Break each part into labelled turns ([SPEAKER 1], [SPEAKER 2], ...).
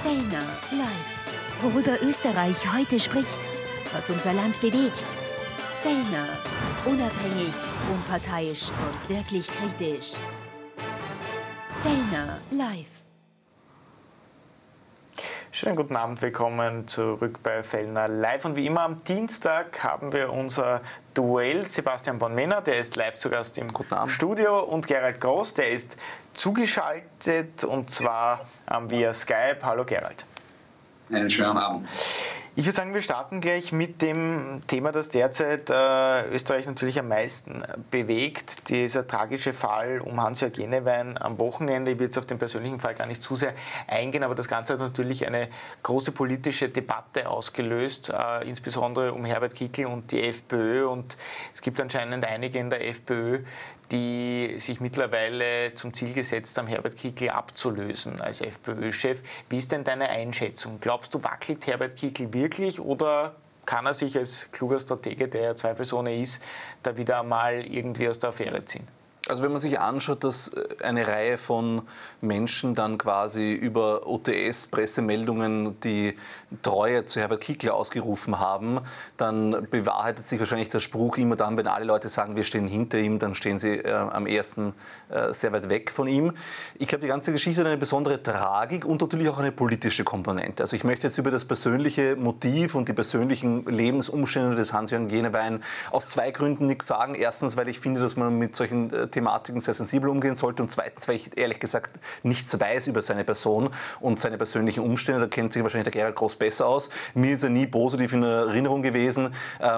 [SPEAKER 1] Fellner live. Worüber Österreich heute spricht, was unser Land bewegt. Fellner, unabhängig, unparteiisch und wirklich kritisch. Fellner live.
[SPEAKER 2] Schönen guten Abend, willkommen zurück bei Fellner live. Und wie immer am Dienstag haben wir unser Duell. Sebastian Bonn-Menner, der ist live zu Gast im Studio, und Gerald Groß, der ist zugeschaltet, und zwar via Skype. Hallo Gerald.
[SPEAKER 3] Einen schönen Abend.
[SPEAKER 2] Ich würde sagen, wir starten gleich mit dem Thema, das derzeit Österreich natürlich am meisten bewegt. Dieser tragische Fall um Hans-Jörg Jenewein am Wochenende. Ich will jetzt auf den persönlichen Fall gar nicht zu sehr eingehen, aber das Ganze hat natürlich eine große politische Debatte ausgelöst, insbesondere um Herbert Kickl und die FPÖ. Und es gibt anscheinend einige in der FPÖ, die sich mittlerweile zum Ziel gesetzt haben, Herbert Kickl abzulösen als FPÖ-Chef. Wie ist denn deine Einschätzung? Glaubst du, wackelt Herbert Kickl wirklich, oder kann er sich als kluger Stratege, der ja zweifelsohne ist, da wieder einmal irgendwie aus der Affäre ziehen?
[SPEAKER 4] Also wenn man sich anschaut, dass eine Reihe von Menschen dann quasi über OTS-Pressemeldungen die Treue zu Herbert Kickl ausgerufen haben, dann bewahrheitet sich wahrscheinlich der Spruch immer dann, wenn alle Leute sagen, wir stehen hinter ihm, dann stehen sie am ersten sehr weit weg von ihm. Ich glaube, die ganze Geschichte hat eine besondere Tragik und natürlich auch eine politische Komponente. Also ich möchte jetzt über das persönliche Motiv und die persönlichen Lebensumstände des Hans-Jörg Jenewein aus zwei Gründen nichts sagen. Erstens, weil ich finde, dass man mit solchen Thematiken sehr sensibel umgehen sollte, und zweitens, weil ich ehrlich gesagt nichts weiß über seine Person und seine persönlichen Umstände. Da kennt sich wahrscheinlich der Gerald Groß besser aus. Mir ist er nie positiv in Erinnerung gewesen.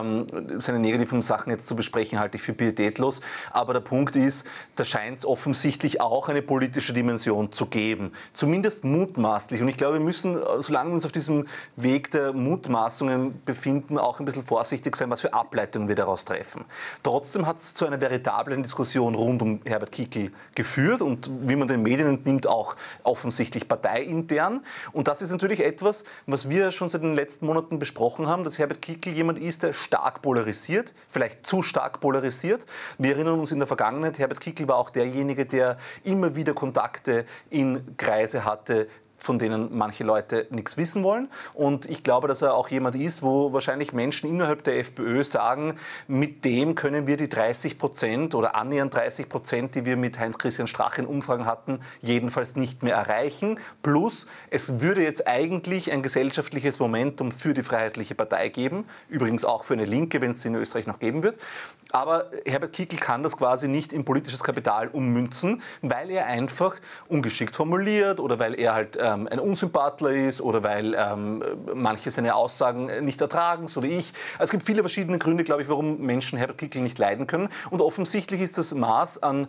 [SPEAKER 4] Seine negativen Sachen jetzt zu besprechen, halte ich für pietätlos. Aber der Punkt ist, da scheint es offensichtlich auch eine politische Dimension zu geben. Zumindest mutmaßlich. Und ich glaube, wir müssen, solange wir uns auf diesem Weg der Mutmaßungen befinden, auch ein bisschen vorsichtig sein, was für Ableitungen wir daraus treffen. Trotzdem hat es zu einer veritablen Diskussion rund um Herbert Kickl geführt und, wie man den Medien entnimmt, auch offensichtlich parteiintern. Und das ist natürlich etwas, was wir schon seit den letzten Monaten besprochen haben, dass Herbert Kickl jemand ist, der stark polarisiert, vielleicht zu stark polarisiert. Wir erinnern uns in der Vergangenheit, Herbert Kickl war auch derjenige, der immer wieder Kontakte in Kreise hatte, von denen manche Leute nichts wissen wollen. Und ich glaube, dass er auch jemand ist, wo wahrscheinlich Menschen innerhalb der FPÖ sagen, mit dem können wir die 30% oder annähernd 30%, die wir mit Heinz-Christian Strache in Umfragen hatten, jedenfalls nicht mehr erreichen. Plus, es würde jetzt eigentlich ein gesellschaftliches Momentum für die Freiheitliche Partei geben. Übrigens auch für eine Linke, wenn es sie in Österreich noch geben wird. Aber Herbert Kickl kann das quasi nicht in politisches Kapital ummünzen, weil er einfach ungeschickt formuliert oder weil er halt ein Unsympathler ist oder weil manche seine Aussagen nicht ertragen, so wie ich. Also es gibt viele verschiedene Gründe, glaube ich, warum Menschen Herbert Kickl nicht leiden können. Und offensichtlich ist das Maß an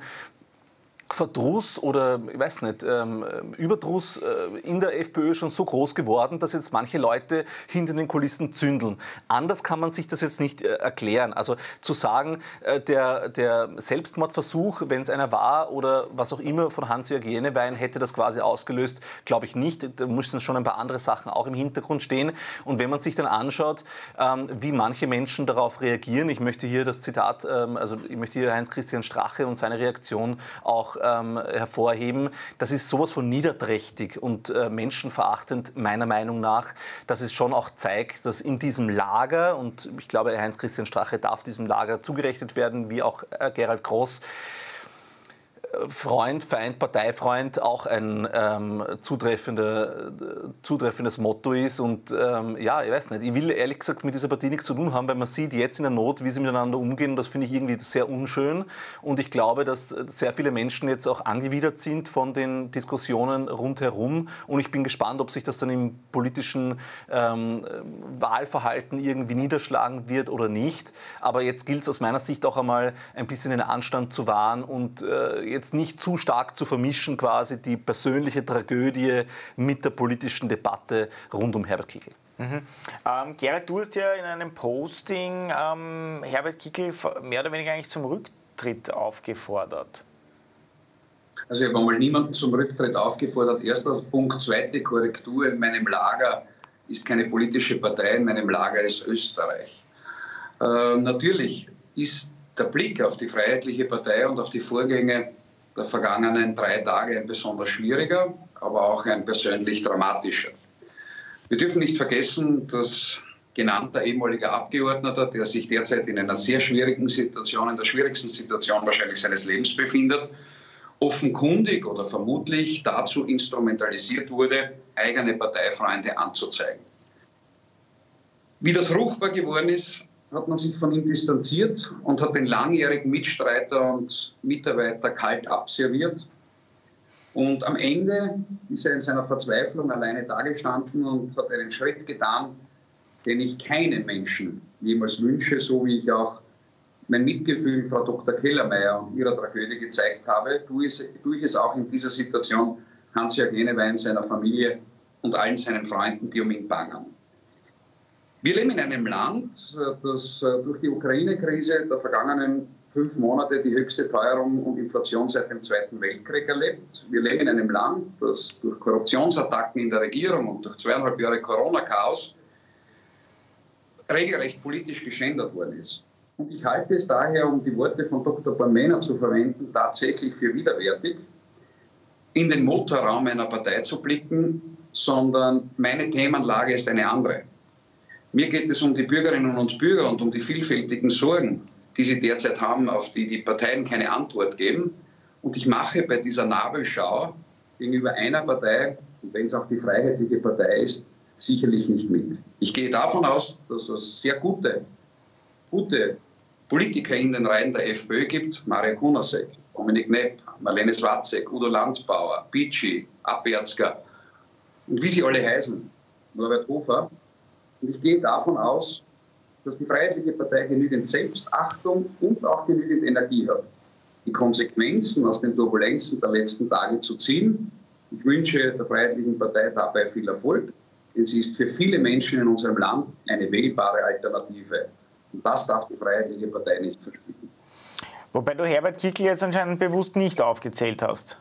[SPEAKER 4] Verdruss oder, ich weiß nicht, Überdruss in der FPÖ schon so groß geworden, dass jetzt manche Leute hinter den Kulissen zündeln. Anders kann man sich das jetzt nicht erklären. Also zu sagen, der Selbstmordversuch, wenn es einer war oder was auch immer von Hans-Jörg Jenewein, hätte das quasi ausgelöst, glaube ich nicht. Da müssen schon ein paar andere Sachen auch im Hintergrund stehen. Und wenn man sich dann anschaut, wie manche Menschen darauf reagieren, ich möchte hier das Zitat, also ich möchte hier Heinz-Christian Strache und seine Reaktion auch hervorheben. Das ist sowas von niederträchtig und menschenverachtend, meiner Meinung nach, dass es schon auch zeigt, dass in diesem Lager, und ich glaube, Heinz-Christian Strache darf diesem Lager zugerechnet werden, wie auch Gerald Groß, Freund, Feind, Parteifreund auch ein zutreffendes Motto ist. Und ja, ich weiß nicht, ich will ehrlich gesagt mit dieser Partie nichts zu tun haben, weil man sieht jetzt in der Not, wie sie miteinander umgehen. Und das finde ich irgendwie sehr unschön. Und ich glaube, dass sehr viele Menschen jetzt auch angewidert sind von den Diskussionen rundherum. Und ich bin gespannt, ob sich das dann im politischen Wahlverhalten irgendwie niederschlagen wird oder nicht. Aber jetzt gilt es aus meiner Sicht auch einmal ein bisschen den Anstand zu wahren und jetzt nicht zu stark zu vermischen, quasi die persönliche Tragödie mit der politischen Debatte rund um Herbert Kickl.
[SPEAKER 2] Gerald, du hast ja in einem Posting Herbert Kickl mehr oder weniger eigentlich zum Rücktritt aufgefordert.
[SPEAKER 3] Also ich habe einmal niemanden zum Rücktritt aufgefordert. Erster Punkt, zweite Korrektur, in meinem Lager ist keine politische Partei, in meinem Lager ist Österreich. Natürlich ist der Blick auf die Freiheitliche Partei und auf die Vorgänge der vergangenen 3 Tage ein besonders schwieriger, aber auch ein persönlich dramatischer. Wir dürfen nicht vergessen, dass genannter ehemaliger Abgeordneter, der sich derzeit in einer sehr schwierigen Situation, in der schwierigsten Situation wahrscheinlich seines Lebens befindet, offenkundig oder vermutlich dazu instrumentalisiert wurde, eigene Parteifreunde anzuzeigen. Wie das ruchbar geworden ist, hat man sich von ihm distanziert und hat den langjährigen Mitstreiter und Mitarbeiter kalt abserviert. Und am Ende ist er in seiner Verzweiflung alleine dagestanden und hat einen Schritt getan, den ich keinem Menschen jemals wünsche, so wie ich auch mein Mitgefühl Frau Dr. Kellermeier und ihrer Tragödie gezeigt habe, tue ich es auch in dieser Situation Hans-Jörg Jenewein, seiner Familie und allen seinen Freunden, die um ihn bangen. Wir leben in einem Land, das durch die Ukraine-Krise der vergangenen 5 Monate die höchste Teuerung und Inflation seit dem Zweiten Weltkrieg erlebt. Wir leben in einem Land, das durch Korruptionsattacken in der Regierung und durch 2,5 Jahre Corona-Chaos regelrecht politisch geschändet worden ist. Und ich halte es daher, um die Worte von Dr. Bornmehner zu verwenden, tatsächlich für widerwärtig, in den Motorraum einer Partei zu blicken, sondern meine Themenlage ist eine andere. Mir geht es um die Bürgerinnen und Bürger und um die vielfältigen Sorgen, die sie derzeit haben, auf die die Parteien keine Antwort geben. Und ich mache bei dieser Nabelschau gegenüber einer Partei, und wenn es auch die Freiheitliche Partei ist, sicherlich nicht mit. Ich gehe davon aus, dass es sehr gute Politiker in den Reihen der FPÖ gibt. Mario Kunasek, Dominik Knepp, Marlene Swatzek, Udo Landbauer, Bitschi, Abwärtsger und wie sie alle heißen, Norbert Hofer. Und ich gehe davon aus, dass die Freiheitliche Partei genügend Selbstachtung und auch genügend Energie hat, die Konsequenzen aus den Turbulenzen der letzten Tage zu ziehen. Ich wünsche der Freiheitlichen Partei dabei viel Erfolg, denn sie ist für viele Menschen in unserem Land eine wählbare Alternative. Und das darf die Freiheitliche Partei nicht verspielen.
[SPEAKER 2] Wobei du Herbert Kickl jetzt anscheinend bewusst nicht aufgezählt hast.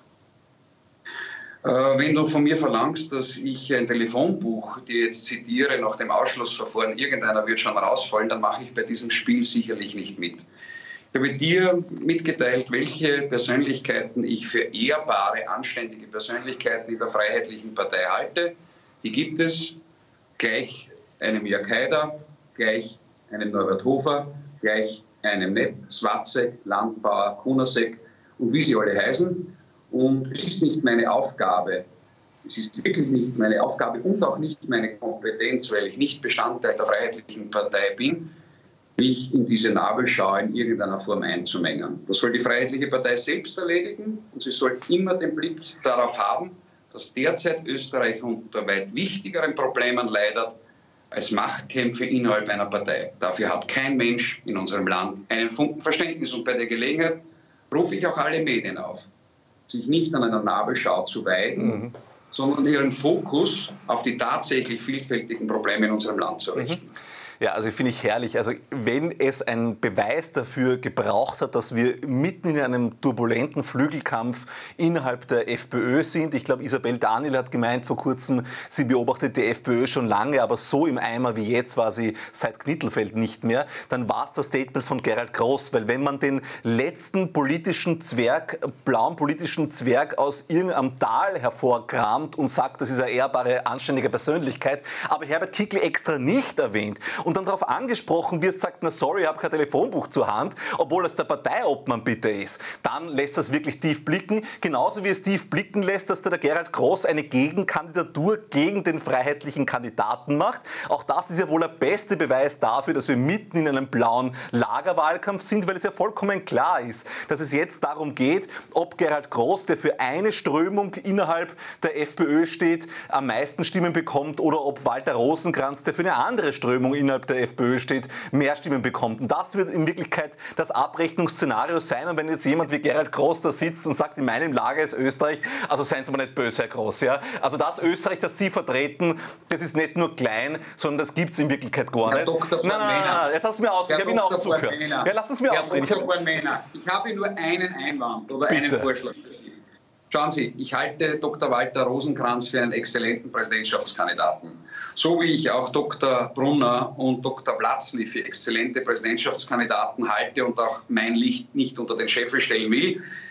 [SPEAKER 3] Wenn du von mir verlangst, dass ich ein Telefonbuch dir jetzt zitiere nach dem Ausschlussverfahren, irgendeiner wird schon rausfallen, dann mache ich bei diesem Spiel sicherlich nicht mit. Ich habe dir mitgeteilt, welche Persönlichkeiten ich für ehrbare, anständige Persönlichkeiten in der Freiheitlichen Partei halte. Die gibt es, gleich einem Jörg Haider, gleich einem Norbert Hofer, gleich einem Knepp, Swatzek, Landbauer, Kunasek und wie sie alle heißen. Und es ist nicht meine Aufgabe, es ist wirklich nicht meine Aufgabe und auch nicht meine Kompetenz, weil ich nicht Bestandteil der Freiheitlichen Partei bin, mich in diese Nabelschau in irgendeiner Form einzumengen. Das soll die Freiheitliche Partei selbst erledigen und sie soll immer den Blick darauf haben, dass derzeit Österreich unter weit wichtigeren Problemen leidet als Machtkämpfe innerhalb einer Partei. Dafür hat kein Mensch in unserem Land einen Funken Verständnis. Und bei der Gelegenheit rufe ich auch alle Medien auf, sich nicht an einer Nabelschau zu weiden, sondern ihren Fokus auf die tatsächlich vielfältigen Probleme in unserem Land zu richten.
[SPEAKER 4] Ja, also finde ich herrlich. Also wenn es einen Beweis dafür gebraucht hat, dass wir mitten in einem turbulenten Flügelkampf innerhalb der FPÖ sind. Ich glaube, Isabel Daniel hat gemeint vor kurzem, sie beobachtet die FPÖ schon lange, aber so im Eimer wie jetzt war sie seit Knittelfeld nicht mehr. Dann war es das Statement von Gerald Groß, weil wenn man den letzten politischen Zwerg, blauen politischen Zwerg aus irgendeinem Tal hervorkramt und sagt, das ist eine ehrbare, anständige Persönlichkeit, aber Herbert Kickl extra nicht erwähnt, und dann darauf angesprochen wird, sagt, na sorry, ich habe kein Telefonbuch zur Hand, obwohl es der Parteiobmann bitte ist, dann lässt das wirklich tief blicken. Genauso wie es tief blicken lässt, dass der Gerald Groß eine Gegenkandidatur gegen den freiheitlichen Kandidaten macht. Auch das ist ja wohl der beste Beweis dafür, dass wir mitten in einem blauen Lagerwahlkampf sind, weil es ja vollkommen klar ist, dass es jetzt darum geht, ob Gerald Groß, der für eine Strömung innerhalb der FPÖ steht, am meisten Stimmen bekommt oder ob Walter Rosenkranz, der für eine andere Strömung innerhalb der FPÖ steht, mehr Stimmen bekommt. Und das wird in Wirklichkeit das Abrechnungsszenario sein. Und wenn jetzt jemand wie Gerald Groß da sitzt und sagt, in meinem Lager ist Österreich, also seien Sie mal nicht böse, Herr Groß. Ja? Also das Österreich, das Sie vertreten, das ist nicht nur klein, sondern das gibt es in Wirklichkeit gar nicht. Nein, jetzt lass es mir ausreden. Ich habe Ihnen auch zugehört. Ja, lass es mir ausreden.
[SPEAKER 3] Ich habe nur einen Einwand oder einen Vorschlag. Schauen Sie, ich halte Dr. Walter Rosenkranz für einen exzellenten Präsidentschaftskandidaten. So wie ich auch Dr. Brunner und Dr. Platzny für exzellente Präsidentschaftskandidaten halte und auch mein Licht nicht unter den Scheffel stellen will.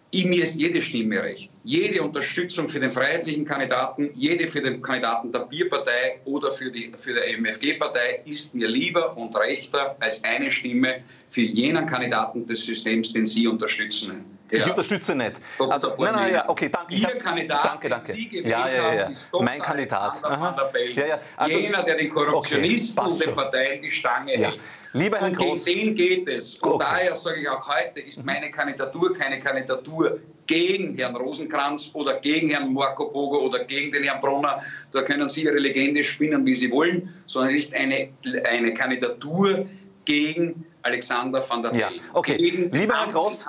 [SPEAKER 3] Mir ist jede Stimme recht. Jede Unterstützung für den freiheitlichen Kandidaten, jede für den Kandidaten der Bierpartei oder für die MFG-Partei ist mir lieber und rechter als eine Stimme für jenen Kandidaten des Systems, den Sie unterstützen.
[SPEAKER 4] Ich unterstütze nicht. Also, nein, ja, okay, danke.
[SPEAKER 3] Ihr Kandidat, den Sie gewählt haben, ist Dr.
[SPEAKER 4] Mein Kandidat.
[SPEAKER 3] Van der Bellen.
[SPEAKER 2] Also,
[SPEAKER 3] jener, der den Korruptionisten und den Parteien die Stange hält.
[SPEAKER 4] Lieber Herr Gross,
[SPEAKER 3] gegen den geht es. Und daher sage ich auch heute, ist meine Kandidatur keine Kandidatur gegen Herrn Rosenkranz oder gegen Herrn Marco Bogo oder gegen den Herrn Brunner. Da können Sie Ihre Legende spinnen, wie Sie wollen, sondern es ist eine Kandidatur gegen Alexander Van der Bellen.
[SPEAKER 4] Okay. Lieber Herr Gross,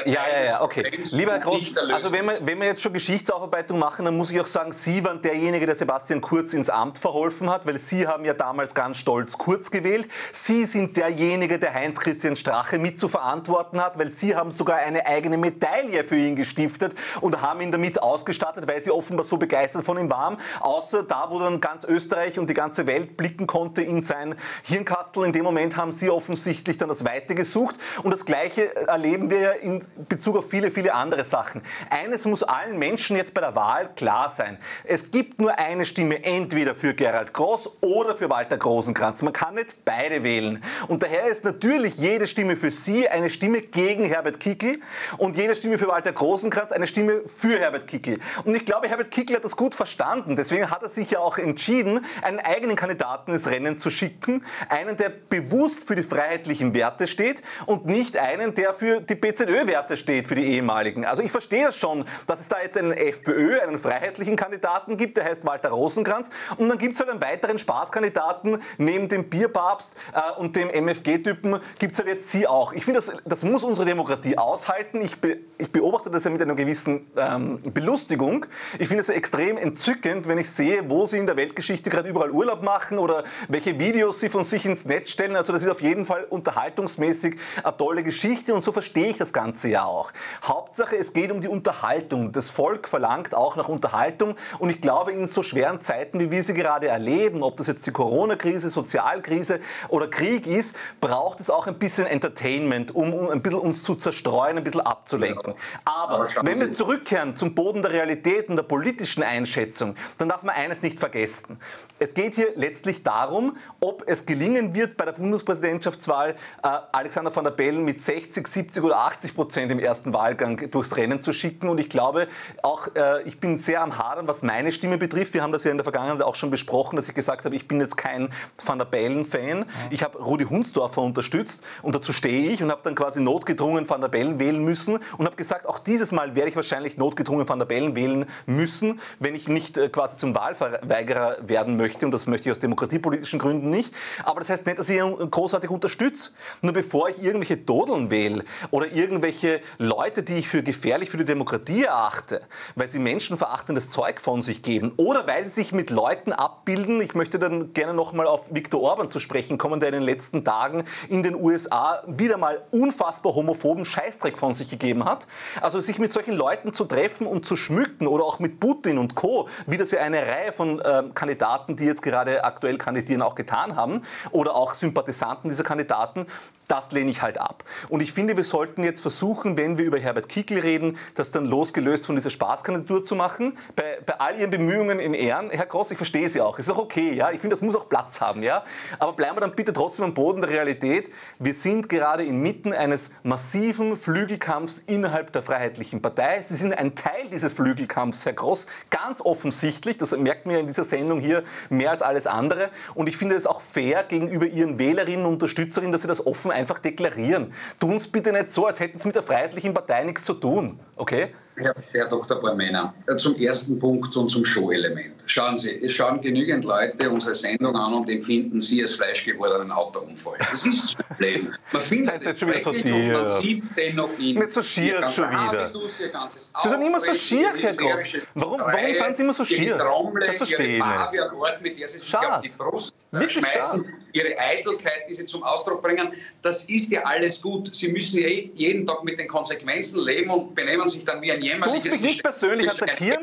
[SPEAKER 4] Lieber Herr Gross, also wenn wir jetzt schon Geschichtsaufarbeitung machen, dann muss ich auch sagen, Sie waren derjenige, der Sebastian Kurz ins Amt verholfen hat, weil Sie haben ja damals ganz stolz Kurz gewählt. Sie sind derjenige, der Heinz-Christian Strache mit zu verantworten hat, weil Sie haben sogar eine eigene Medaille für ihn gestiftet und haben ihn damit ausgestattet, weil Sie offenbar so begeistert von ihm waren. Außer da, wo dann ganz Österreich und die ganze Welt blicken konnte in sein Hirnkastel. In dem Moment haben Sie offensichtlich dann das Weite gesucht und das Gleiche erleben wir ja in Bezug auf viele, viele andere Sachen. Eines muss allen Menschen jetzt bei der Wahl klar sein. Es gibt nur eine Stimme, entweder für Gerald Gross oder für Walter Rosenkranz. Man kann nicht beide wählen. Und daher ist natürlich jede Stimme für Sie eine Stimme gegen Herbert Kickl und jede Stimme für Walter Rosenkranz eine Stimme für Herbert Kickl. Und ich glaube, Herbert Kickl hat das gut verstanden. Deswegen hat er sich ja auch entschieden, einen eigenen Kandidaten ins Rennen zu schicken. Einen, der bewusst für die freiheitlichen Werte steht und nicht einen, der für die BZÖ-Werte steht, für die ehemaligen. Also ich verstehe das schon, dass es da jetzt einen FPÖ, einen freiheitlichen Kandidaten gibt, der heißt Walter Rosenkranz, und dann gibt es halt einen weiteren Spaßkandidaten neben dem Bierpapst und dem MFG-Typen gibt es halt jetzt Sie auch. Ich finde, das muss unsere Demokratie aushalten. Ich beobachte das ja mit einer gewissen Belustigung. Ich finde es extrem entzückend, wenn ich sehe, wo Sie in der Weltgeschichte gerade überall Urlaub machen oder welche Videos Sie von sich ins Netz stellen. Also das ist auf jeden Fall unterhaltungsmäßig eine tolle Geschichte und so verstehe ich das Ganze ja auch. Hauptsache, es geht um die Unterhaltung. Das Volk verlangt auch nach Unterhaltung und ich glaube, in so schweren Zeiten, wie wir sie gerade erleben, ob das jetzt die Corona-Krise, Sozialkrise oder Krieg ist, braucht es auch ein bisschen Entertainment, um ein bisschen uns zu zerstreuen, ein bisschen abzulenken. Aber wenn wir zurückkehren zum Boden der Realität und der politischen Einschätzung, dann darf man eines nicht vergessen. Es geht hier letztlich darum, ob es gelingen wird, bei der Bundespräsidentschaftswahl Alexander Van der Bellen mit 60, 70 oder 80% im ersten Wahlgang durchs Rennen zu schicken. Und ich glaube, auch ich bin sehr am Hadern, was meine Stimme betrifft. Wir haben das ja in der Vergangenheit auch schon besprochen, dass ich gesagt habe, ich bin jetzt kein Van der Bellen-Fan. Ich habe Rudi Hundsdorfer unterstützt und dazu stehe ich und habe dann quasi notgedrungen Van der Bellen wählen müssen und habe gesagt, auch dieses Mal werde ich wahrscheinlich notgedrungen Van der Bellen wählen müssen, wenn ich nicht quasi zum Wahlverweigerer werden möchte. Und das möchte ich aus demokratiepolitischen Gründen nicht. Aber das heißt nicht, dass ich ihn großartig unterstütze. Nur bevor ich irgendwelche Dodeln wähle oder irgendwelche Leute, die ich für gefährlich für die Demokratie erachte, weil sie menschenverachtendes Zeug von sich geben oder weil sie sich mit Leuten abbilden, ich möchte dann gerne nochmal auf Viktor Orban zu sprechen kommen, der in den letzten Tagen in den USA wieder mal unfassbar homophoben Scheißdreck von sich gegeben hat. Also sich mit solchen Leuten zu treffen und zu schmücken oder auch mit Putin und Co., wie das ja eine Reihe von Kandidaten, die jetzt gerade aktuell kandidieren, auch getan haben oder auch Sympathisanten dieser Kandidaten, das lehne ich halt ab. Und ich finde, wir sollten jetzt versuchen, wenn wir über Herbert Kickl reden, das dann losgelöst von dieser Spaßkandidatur zu machen. Bei all Ihren Bemühungen in Ehren, Herr Gross, ich verstehe Sie auch, ist auch okay, ja. Ich finde, das muss auch Platz haben, ja. Aber bleiben wir dann bitte trotzdem am Boden der Realität. Wir sind gerade inmitten eines massiven Flügelkampfs innerhalb der Freiheitlichen Partei. Sie sind ein Teil dieses Flügelkampfs, Herr Gross, ganz offensichtlich. Das merkt man ja in dieser Sendung hier mehr als alles andere. Und ich finde es auch fair gegenüber Ihren Wählerinnen und Unterstützerinnen, dass Sie das offen einfach deklarieren. Tun es bitte nicht so, als hätten Sie mit der Freiheitlichen Partei nichts zu tun, okay?
[SPEAKER 3] Herr Dr. Bormeiner, zum ersten Punkt und zum Show-Element. Schauen Sie, es schauen genügend Leute unsere Sendung an und empfinden sie als fleischgewordenen Autounfall. Das ist das Problem. Man findet es schrecklich und man sieht dennoch ihn.
[SPEAKER 4] Nicht so schier schon wieder. Sie sind immer so schier, Herr Gross. Warum sind Sie immer so schier? Das verstehe ich nicht.
[SPEAKER 3] Ort, mit der Sie sich auf die Brust schmeißen, Ihre Eitelkeit, die Sie zum Ausdruck bringen, das ist ja alles gut. Sie müssen ja jeden Tag mit den Konsequenzen leben und benehmen sich dann wie ein jämmerliches...
[SPEAKER 4] Du musst mich nicht persönlich attackieren.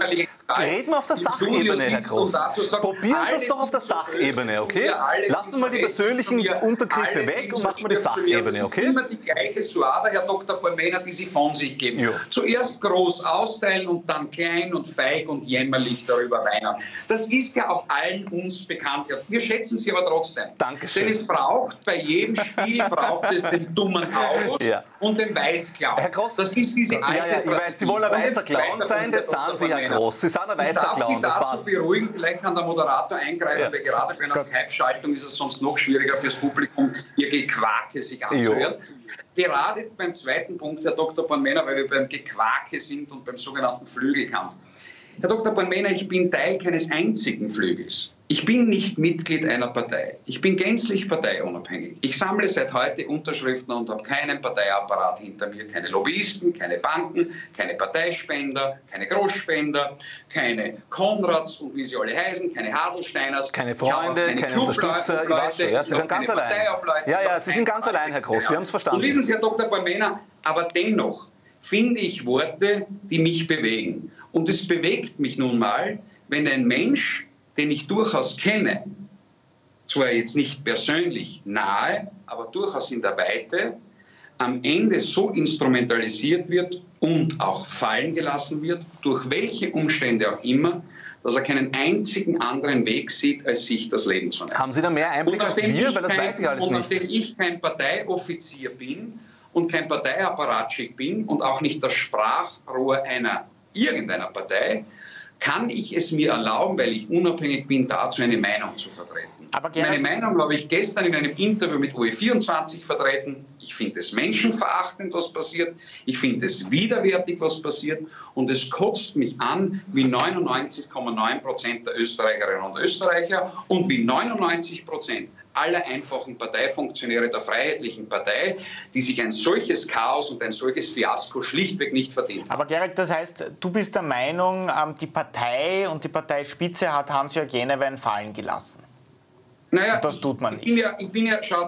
[SPEAKER 4] reden wir auf der Sachebene, Herr Gross. Probieren Sie es doch auf der Sachebene, okay? Lassen wir die persönlichen Untergriffe weg und machen wir die Sachebene, okay?
[SPEAKER 3] Immer die gleiche Suada, Herr Dr. Bormena, die Sie von sich geben. Jo. Zuerst groß austeilen und dann klein und feig und jämmerlich darüber weinen. Das ist ja auch allen uns bekannt. Wir schätzen Sie aber trotzdem.
[SPEAKER 4] Dankeschön.
[SPEAKER 3] Denn es braucht bei jedem Spiel braucht es den dummen August und den Weißclown.
[SPEAKER 4] Herr Gross,
[SPEAKER 3] das ist diese alte
[SPEAKER 4] ich weiß, Sie wollen ein weißer Clown sein, das sind Sie, Herr Gross. Sie sind ein weißer Clown,
[SPEAKER 3] das passt. Dazu beruhigen, vielleicht kann der Moderator eingreifen, weil gerade bei einer Skype-Schaltung ist es sonst noch schwieriger fürs Publikum, ihr Gequake sich anzuhören. Gerade beim zweiten Punkt, Herr Dr. Bormena, weil wir beim Gequake sind und beim sogenannten Flügelkampf. Herr Dr. Bormena, ich bin Teil keines einzigen Flügels. Ich bin nicht Mitglied einer Partei. Ich bin gänzlich parteiunabhängig. Ich sammle seit heute Unterschriften und habe keinen Parteiapparat hinter mir. Keine Lobbyisten, keine Banken, keine Parteispender, keine Großspender, keine Konrads und wie sie alle heißen, keine Haselsteiners.
[SPEAKER 4] Keine Freunde, keine Unterstützer. Ich weiß schon, ja, Sie sind ganz allein. Ja, Sie sind ganz allein, Herr Gross. Wir haben es verstanden.
[SPEAKER 3] Und wissen Sie, Herr Dr. Bormena, aber dennoch finde ich Worte, die mich bewegen. Und es bewegt mich nun mal, wenn ein Mensch, den ich durchaus kenne, zwar jetzt nicht persönlich nahe, aber durchaus in der Weite, am Ende so instrumentalisiert wird und auch fallen gelassen wird, durch welche Umstände auch immer, dass er keinen einzigen anderen Weg sieht, als sich das Leben zu nehmen.
[SPEAKER 4] Haben Sie da mehr Einblick als wir? Weil das weiß ich alles nicht.
[SPEAKER 3] Und nachdem ich kein Parteioffizier bin und kein Parteiapparatschick bin und auch nicht das Sprachrohr irgendeiner Partei, kann ich es mir erlauben, weil ich unabhängig bin, dazu eine Meinung zu vertreten. Meine Meinung habe ich gestern in einem Interview mit OE24 vertreten. Ich finde es menschenverachtend, was passiert. Ich finde es widerwärtig, was passiert. Und es kotzt mich an, wie 99,9% der Österreicherinnen und Österreicher und wie 99% aller einfachen Parteifunktionäre der Freiheitlichen Partei, die sich ein solches Chaos und ein solches Fiasko schlichtweg nicht verdienen.
[SPEAKER 2] Aber Gerald, das heißt, du bist der Meinung, die Partei und die Parteispitze hat Hans-Jörg Jenewein fallen gelassen?
[SPEAKER 3] Naja,
[SPEAKER 2] und das tut man nicht.
[SPEAKER 3] Ich bin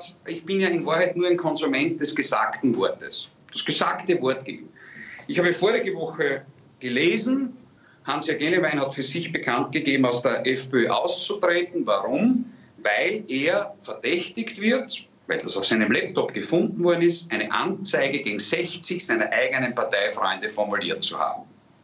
[SPEAKER 3] ja in Wahrheit nur ein Konsument des gesagten Wortes. Das gesagte Wort. Ich habe vorige Woche gelesen, Hans-Jörg Jenewein hat für sich bekannt gegeben, aus der FPÖ auszutreten. Warum? Weil er verdächtigt wird, weil das auf seinem Laptop gefunden worden ist, eine Anzeige gegen 60 seiner eigenen Parteifreunde formuliert zu haben.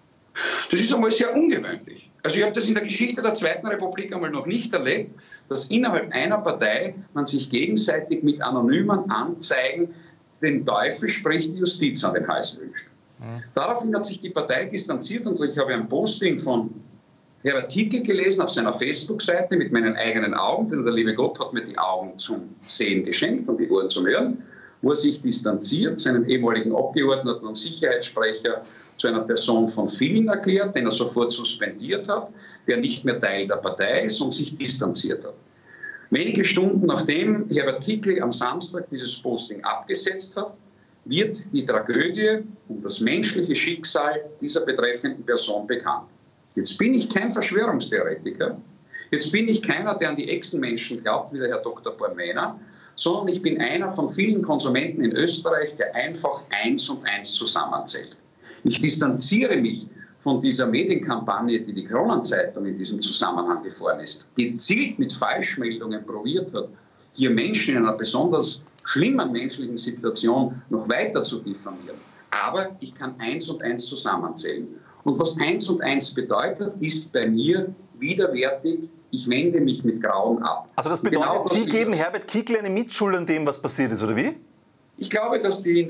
[SPEAKER 3] Das ist einmal sehr ungewöhnlich. Also ich habe das in der Geschichte der Zweiten Republik einmal noch nicht erlebt, dass innerhalb einer Partei man sich gegenseitig mit anonymen Anzeigen den Teufel, sprich die Justiz, an den Hals wünscht. Daraufhin hat sich die Partei distanziert und ich habe ein Posting von Herbert Kickl gelesen auf seiner Facebook-Seite mit meinen eigenen Augen, denn der liebe Gott hat mir die Augen zum Sehen geschenkt und die Ohren zum Hören, wo er sich distanziert, seinen ehemaligen Abgeordneten und Sicherheitssprecher zu einer Person von vielen erklärt, den er sofort suspendiert hat, der nicht mehr Teil der Partei ist und sich distanziert hat. Wenige Stunden nachdem Herbert Kickl am Samstag dieses Posting abgesetzt hat, wird die Tragödie um das menschliche Schicksal dieser betreffenden Person bekannt. Jetzt bin ich kein Verschwörungstheoretiker, jetzt bin ich keiner, der an die Echsenmenschen glaubt, wie der Herr Dr. Bormena, sondern ich bin einer von vielen Konsumenten in Österreich, der einfach 1 und 1 zusammenzählt. Ich distanziere mich von dieser Medienkampagne, die die Kronenzeitung in diesem Zusammenhang gefahren ist, gezielt mit Falschmeldungen probiert hat, hier Menschen in einer besonders schlimmen menschlichen Situation noch weiter zu diffamieren. Aber ich kann 1 und 1 zusammenzählen. Und was 1 und 1 bedeutet, ist bei mir widerwärtig, ich wende mich mit Grauen ab.
[SPEAKER 4] Also das bedeutet, genau, Sie geben Herbert Kickl eine Mitschuld an dem, was passiert ist, oder wie?
[SPEAKER 3] Ich glaube, dass die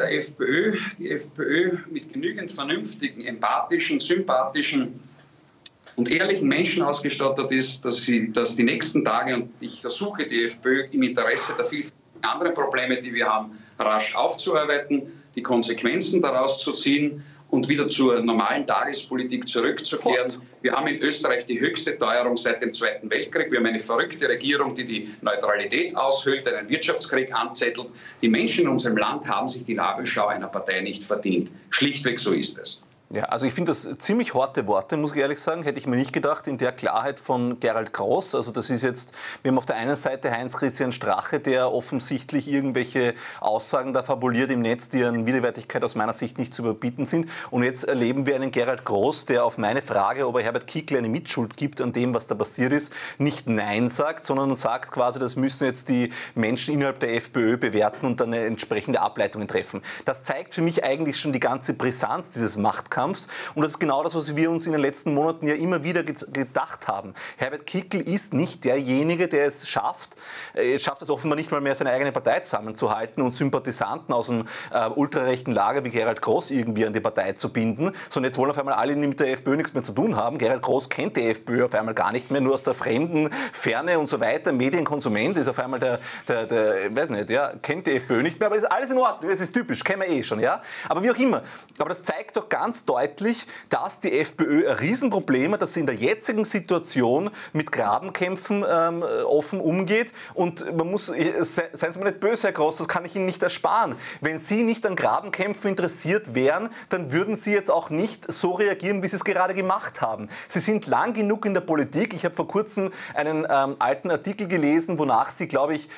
[SPEAKER 3] FPÖ mit genügend vernünftigen, empathischen, sympathischen und ehrlichen Menschen ausgestattet ist, dass die nächsten Tage, und ich versuche die FPÖ im Interesse der vielen anderen Probleme, die wir haben, rasch aufzuarbeiten, die Konsequenzen daraus zu ziehen und wieder zur normalen Tagespolitik zurückzukehren. Wir haben in Österreich die höchste Teuerung seit dem Zweiten Weltkrieg. Wir haben eine verrückte Regierung, die die Neutralität aushöhlt, einen Wirtschaftskrieg anzettelt. Die Menschen in unserem Land haben sich die Nabelschau einer Partei nicht verdient. Schlichtweg so ist es.
[SPEAKER 4] Ja, also ich finde das ziemlich harte Worte, muss ich ehrlich sagen. Hätte ich mir nicht gedacht, in der Klarheit von Gerald Groß. Also das ist jetzt, wir haben auf der einen Seite Heinz-Christian Strache, der offensichtlich irgendwelche Aussagen da fabuliert im Netz, die an Widerwärtigkeit aus meiner Sicht nicht zu überbieten sind. Und jetzt erleben wir einen Gerald Groß, der auf meine Frage, ob er Herbert Kickl eine Mitschuld gibt an dem, was da passiert ist, nicht Nein sagt, sondern sagt quasi, das müssen jetzt die Menschen innerhalb der FPÖ bewerten und dann entsprechende Ableitungen treffen. Das zeigt für mich eigentlich schon die ganze Brisanz dieses Machtkampfs. Und das ist genau das, was wir uns in den letzten Monaten ja immer wieder gedacht haben. Herbert Kickl ist nicht derjenige, der es schafft es offenbar nicht mal mehr, seine eigene Partei zusammenzuhalten und Sympathisanten aus dem ultrarechten Lager wie Gerald Groß irgendwie an die Partei zu binden, sondern jetzt wollen auf einmal alle mit der FPÖ nichts mehr zu tun haben. Gerald Groß kennt die FPÖ auf einmal gar nicht mehr, nur aus der fremden Ferne und so weiter. Medienkonsument ist auf einmal der weiß nicht, ja, kennt die FPÖ nicht mehr, aber ist alles in Ordnung, das ist typisch, kennen wir eh schon, ja. Aber wie auch immer, aber das zeigt doch ganz deutlich, dass die FPÖ ein Riesenproblem hat, dass sie in der jetzigen Situation mit Grabenkämpfen offen umgeht. Und man muss, seien Sie mir nicht böse, Herr Groß, das kann ich Ihnen nicht ersparen. Wenn Sie nicht an Grabenkämpfen interessiert wären, dann würden Sie jetzt auch nicht so reagieren, wie Sie es gerade gemacht haben. Sie sind lang genug in der Politik. Ich habe vor kurzem einen alten Artikel gelesen, wonach Sie, glaube ich,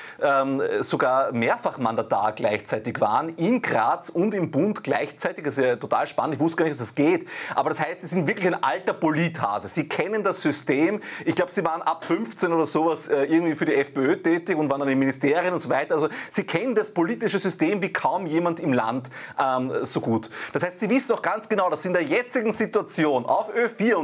[SPEAKER 4] sogar Mehrfachmandatar gleichzeitig waren, in Graz und im Bund gleichzeitig. Das ist ja total spannend. Ich wusste gar nicht, dass das geht. Aber das heißt, Sie sind wirklich ein alter Polithase. Sie kennen das System. Ich glaube, Sie waren ab 15 oder sowas irgendwie für die FPÖ tätig und waren dann in Ministerien und so weiter. Also Sie kennen das politische System wie kaum jemand im Land so gut. Das heißt, Sie wissen auch ganz genau, dass Sie in der jetzigen Situation auf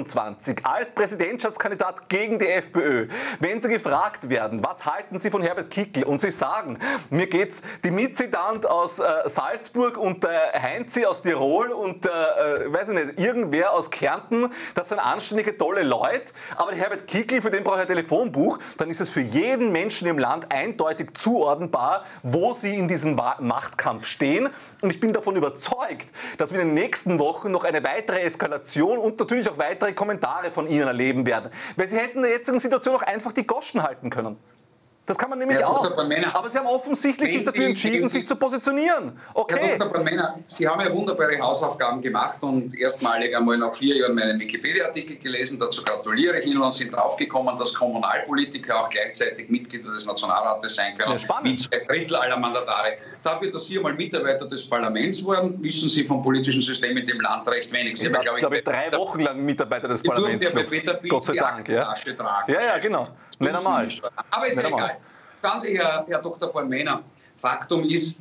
[SPEAKER 4] Ö24 als Präsidentschaftskandidat gegen die FPÖ, wenn Sie gefragt werden, was halten Sie von Herbert Kickl, und Sie sagen, mir geht's die Mitzidant aus Salzburg und der Heinzi aus Tirol und weiß ich nicht, irgendwer aus Kärnten, das sind anständige, tolle Leute, aber der Herbert Kickl, für den brauche ich ein Telefonbuch, dann ist es für jeden Menschen im Land eindeutig zuordnenbar, wo sie in diesem Machtkampf stehen. Und ich bin davon überzeugt, dass wir in den nächsten Wochen noch eine weitere Eskalation und natürlich auch weitere Kommentare von Ihnen erleben werden. Weil Sie hätten in der jetzigen Situation auch einfach die Goschen halten können. Das kann man nämlich auch. Aber Sie haben offensichtlich sich dafür entschieden, sich zu positionieren. Okay.
[SPEAKER 3] Herr Dr. Brandmänner, Sie haben ja wunderbare Hausaufgaben gemacht und erstmalig einmal nach 4 Jahren meinen Wikipedia-Artikel gelesen. Dazu gratuliere ich Ihnen und sind draufgekommen, dass Kommunalpolitiker auch gleichzeitig Mitglieder des Nationalrates sein können, wie 2/3 aller Mandatare. Dafür, dass Sie einmal Mitarbeiter des Parlaments waren, wissen Sie vom politischen System in dem Land recht wenig. Sie
[SPEAKER 4] war, glaube ich, 3 Wochen lang Mitarbeiter des Parlamentsclubs. Gott sei Dank. Ja, ja, genau. Nicht einmal.
[SPEAKER 3] Aber ist ja egal. Ganz ehrlich, Herr Dr. Brandmänner, Faktum ist,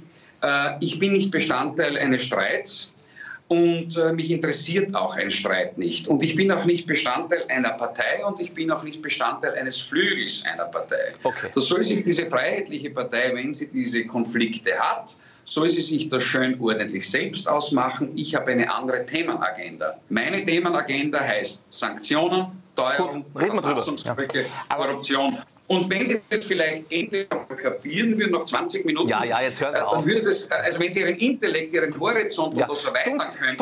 [SPEAKER 3] ich bin nicht Bestandteil eines Streits und mich interessiert auch ein Streit nicht. Und ich bin auch nicht Bestandteil einer Partei und ich bin auch nicht Bestandteil eines Flügels einer Partei. Okay. Das soll sich diese freiheitliche Partei, wenn sie diese Konflikte hat, soll sie sich das schön ordentlich selbst ausmachen. Ich habe eine andere Themenagenda. Meine Themenagenda heißt Sanktionen, Teuerung, Verfassungsbrüche, Korruption. Und wenn Sie das vielleicht endlich kapieren würden, nach 20 Minuten,
[SPEAKER 4] ja, jetzt hören Sie auf.
[SPEAKER 3] Dann würde das, also wenn Sie Ihren Intellekt, Ihren Horizont und das erweitern könnten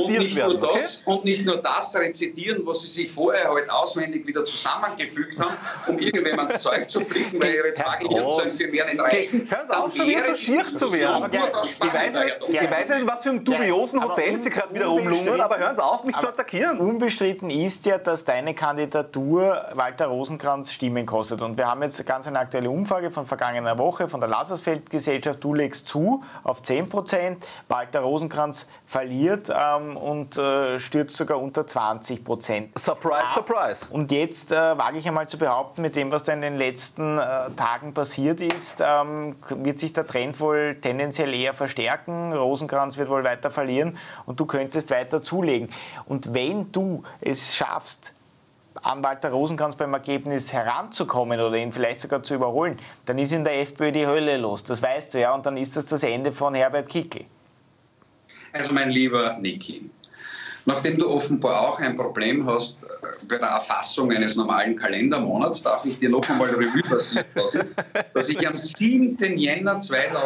[SPEAKER 3] und nicht nur das rezitieren, was Sie sich vorher halt auswendig wieder zusammengefügt haben, um irgendwem ans Zeug zu fliegen, weil Ihre zwei Gehirnzellen für mehr den reichen.
[SPEAKER 4] Hören Sie auf, schon wieder so schier zu werden. Ich weiß nicht, was für einen dubiosen Hotel Sie gerade wieder rumlungern, aber hören Sie auf, mich zu attackieren.
[SPEAKER 2] Unbestritten ist ja, dass deine Kandidatur Walter Rosenkranz Stimmen kostet. Und wir haben jetzt ganz eine aktuelle Umfrage von vergangener Woche von der Lazarsfeld-Gesellschaft. Du legst zu auf 10%, Walter Rosenkranz verliert und stürzt sogar unter 20%.
[SPEAKER 4] Surprise, surprise.
[SPEAKER 2] Und jetzt wage ich einmal zu behaupten, mit dem, was da in den letzten Tagen passiert ist, wird sich der Trend wohl tendenziell eher verstärken. Rosenkranz wird wohl weiter verlieren und du könntest weiter zulegen. Und wenn du es schaffst, an Walter Rosenkranz beim Ergebnis heranzukommen oder ihn vielleicht sogar zu überholen, dann ist in der FPÖ die Hölle los. Das weißt du ja, und dann ist das Ende von Herbert Kickl.
[SPEAKER 3] Also mein lieber Niki, nachdem du offenbar auch ein Problem hast bei der Erfassung eines normalen Kalendermonats, darf ich dir noch einmal Revue passieren lassen, dass ich am 7. Jänner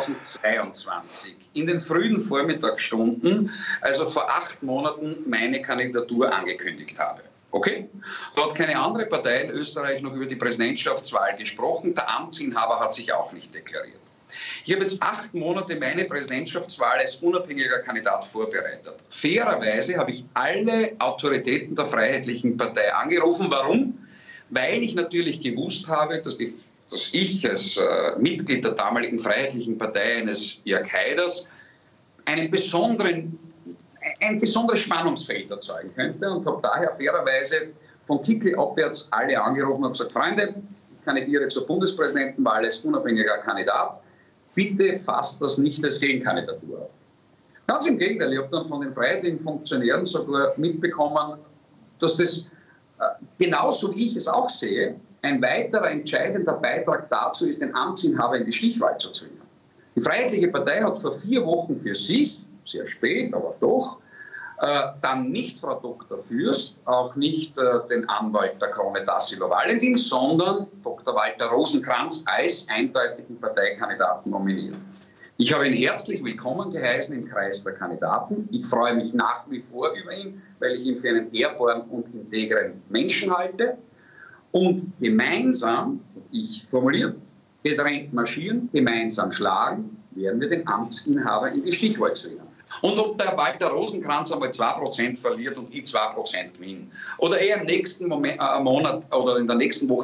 [SPEAKER 3] 2022 in den frühen Vormittagsstunden, also vor 8 Monaten, meine Kandidatur angekündigt habe. Okay? Da hat keine andere Partei in Österreich noch über die Präsidentschaftswahl gesprochen. Der Amtsinhaber hat sich auch nicht deklariert. Ich habe jetzt 8 Monate meine Präsidentschaftswahl als unabhängiger Kandidat vorbereitet. Fairerweise habe ich alle Autoritäten der Freiheitlichen Partei angerufen. Warum? Weil ich natürlich gewusst habe, dass ich als Mitglied der damaligen Freiheitlichen Partei eines Jörg Haiders ein besonderes Spannungsfeld erzeugen könnte und habe daher fairerweise von Kickl abwärts alle angerufen und gesagt, Freunde, ich kandidiere zur Bundespräsidentenwahl als unabhängiger Kandidat, bitte fasst das nicht als Gegenkandidatur auf. Ganz im Gegenteil, ich habe dann von den freiheitlichen Funktionären sogar mitbekommen, dass das genauso wie ich es auch sehe, ein weiterer entscheidender Beitrag dazu ist, den Amtsinhaber in die Stichwahl zu zwingen. Die Freiheitliche Partei hat vor 4 Wochen für sich, sehr spät, aber doch, dann nicht Frau Dr. Fürst, auch nicht den Anwalt der Krone Tassilo Valentin, sondern Dr. Walter Rosenkranz als eindeutigen Parteikandidaten nominiert. Ich habe ihn herzlich willkommen geheißen im Kreis der Kandidaten. Ich freue mich nach wie vor über ihn, weil ich ihn für einen ehrbaren und integren Menschen halte. Und gemeinsam, ich formuliert, getrennt marschieren, gemeinsam schlagen, werden wir den Amtsinhaber in die Stichwahl zwingen. Und ob der Walter Rosenkranz einmal 2% verliert und ich 2% gewinne, oder er im nächsten Monat oder in der nächsten Woche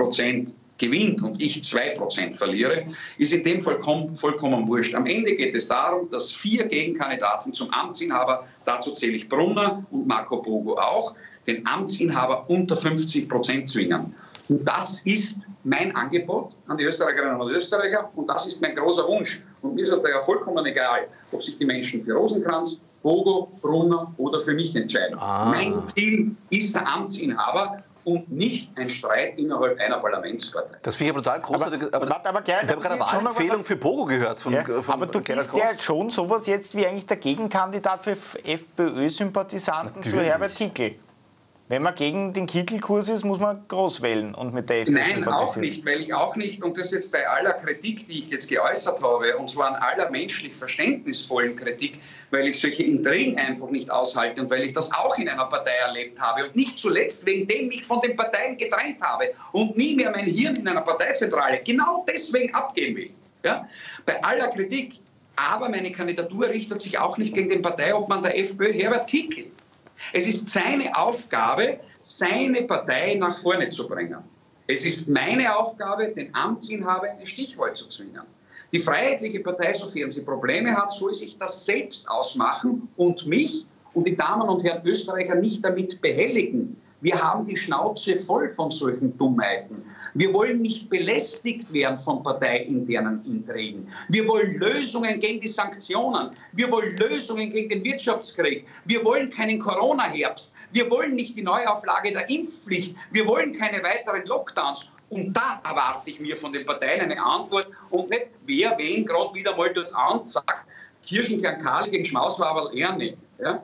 [SPEAKER 3] 7% gewinnt und ich 2% verliere, ist in dem Fall vollkommen wurscht. Am Ende geht es darum, dass 4 Gegenkandidaten zum Amtsinhaber, dazu zähle ich Brunner und Marco Bogo auch, den Amtsinhaber unter 50% zwingen. Und das ist mein Angebot an die Österreicherinnen und Österreicher und das ist mein großer Wunsch. Und mir ist es daher vollkommen egal, ob sich die Menschen für Rosenkranz, Bogo, Brunner oder für mich entscheiden. Mein Ziel ist der Amtsinhaber und nicht ein Streit innerhalb einer Parlamentspartei.
[SPEAKER 4] Das finde ich total großartig. Aber ich habe gerade eine Wahlempfehlung für Bogo gehört.
[SPEAKER 2] Aber du bist ja schon sowas jetzt wie eigentlich der Gegenkandidat für FPÖ-Sympathisanten zu Herbert Kickl. Wenn man gegen den Kickl-Kurs ist, muss man groß wählen und mit der FPÖ
[SPEAKER 3] sympathisieren. Nein, auch nicht, weil ich auch nicht, und das jetzt bei aller Kritik, die ich jetzt geäußert habe, und zwar an aller menschlich verständnisvollen Kritik, weil ich solche Intrigen einfach nicht aushalte und weil ich das auch in einer Partei erlebt habe und nicht zuletzt wegen dem ich von den Parteien getrennt habe und nie mehr mein Hirn in einer Parteizentrale genau deswegen abgeben will. Ja? Bei aller Kritik, aber meine Kandidatur richtet sich auch nicht gegen den Parteiobmann der FPÖ, Herbert Kickl. Es ist seine Aufgabe, seine Partei nach vorne zu bringen. Es ist meine Aufgabe, den Amtsinhaber in die Stichwahl zu zwingen. Die Freiheitliche Partei, sofern sie Probleme hat, soll sich das selbst ausmachen und mich und die Damen und Herren Österreicher nicht damit behelligen. Wir haben die Schnauze voll von solchen Dummheiten. Wir wollen nicht belästigt werden von parteiinternen Intrigen. Wir wollen Lösungen gegen die Sanktionen. Wir wollen Lösungen gegen den Wirtschaftskrieg. Wir wollen keinen Corona-Herbst. Wir wollen nicht die Neuauflage der Impfpflicht. Wir wollen keine weiteren Lockdowns. Und da erwarte ich mir von den Parteien eine Antwort und nicht, wer wen gerade wieder mal dort ansagt, Kirschenkern Karl gegen Schmauswaberl Erne. Ja?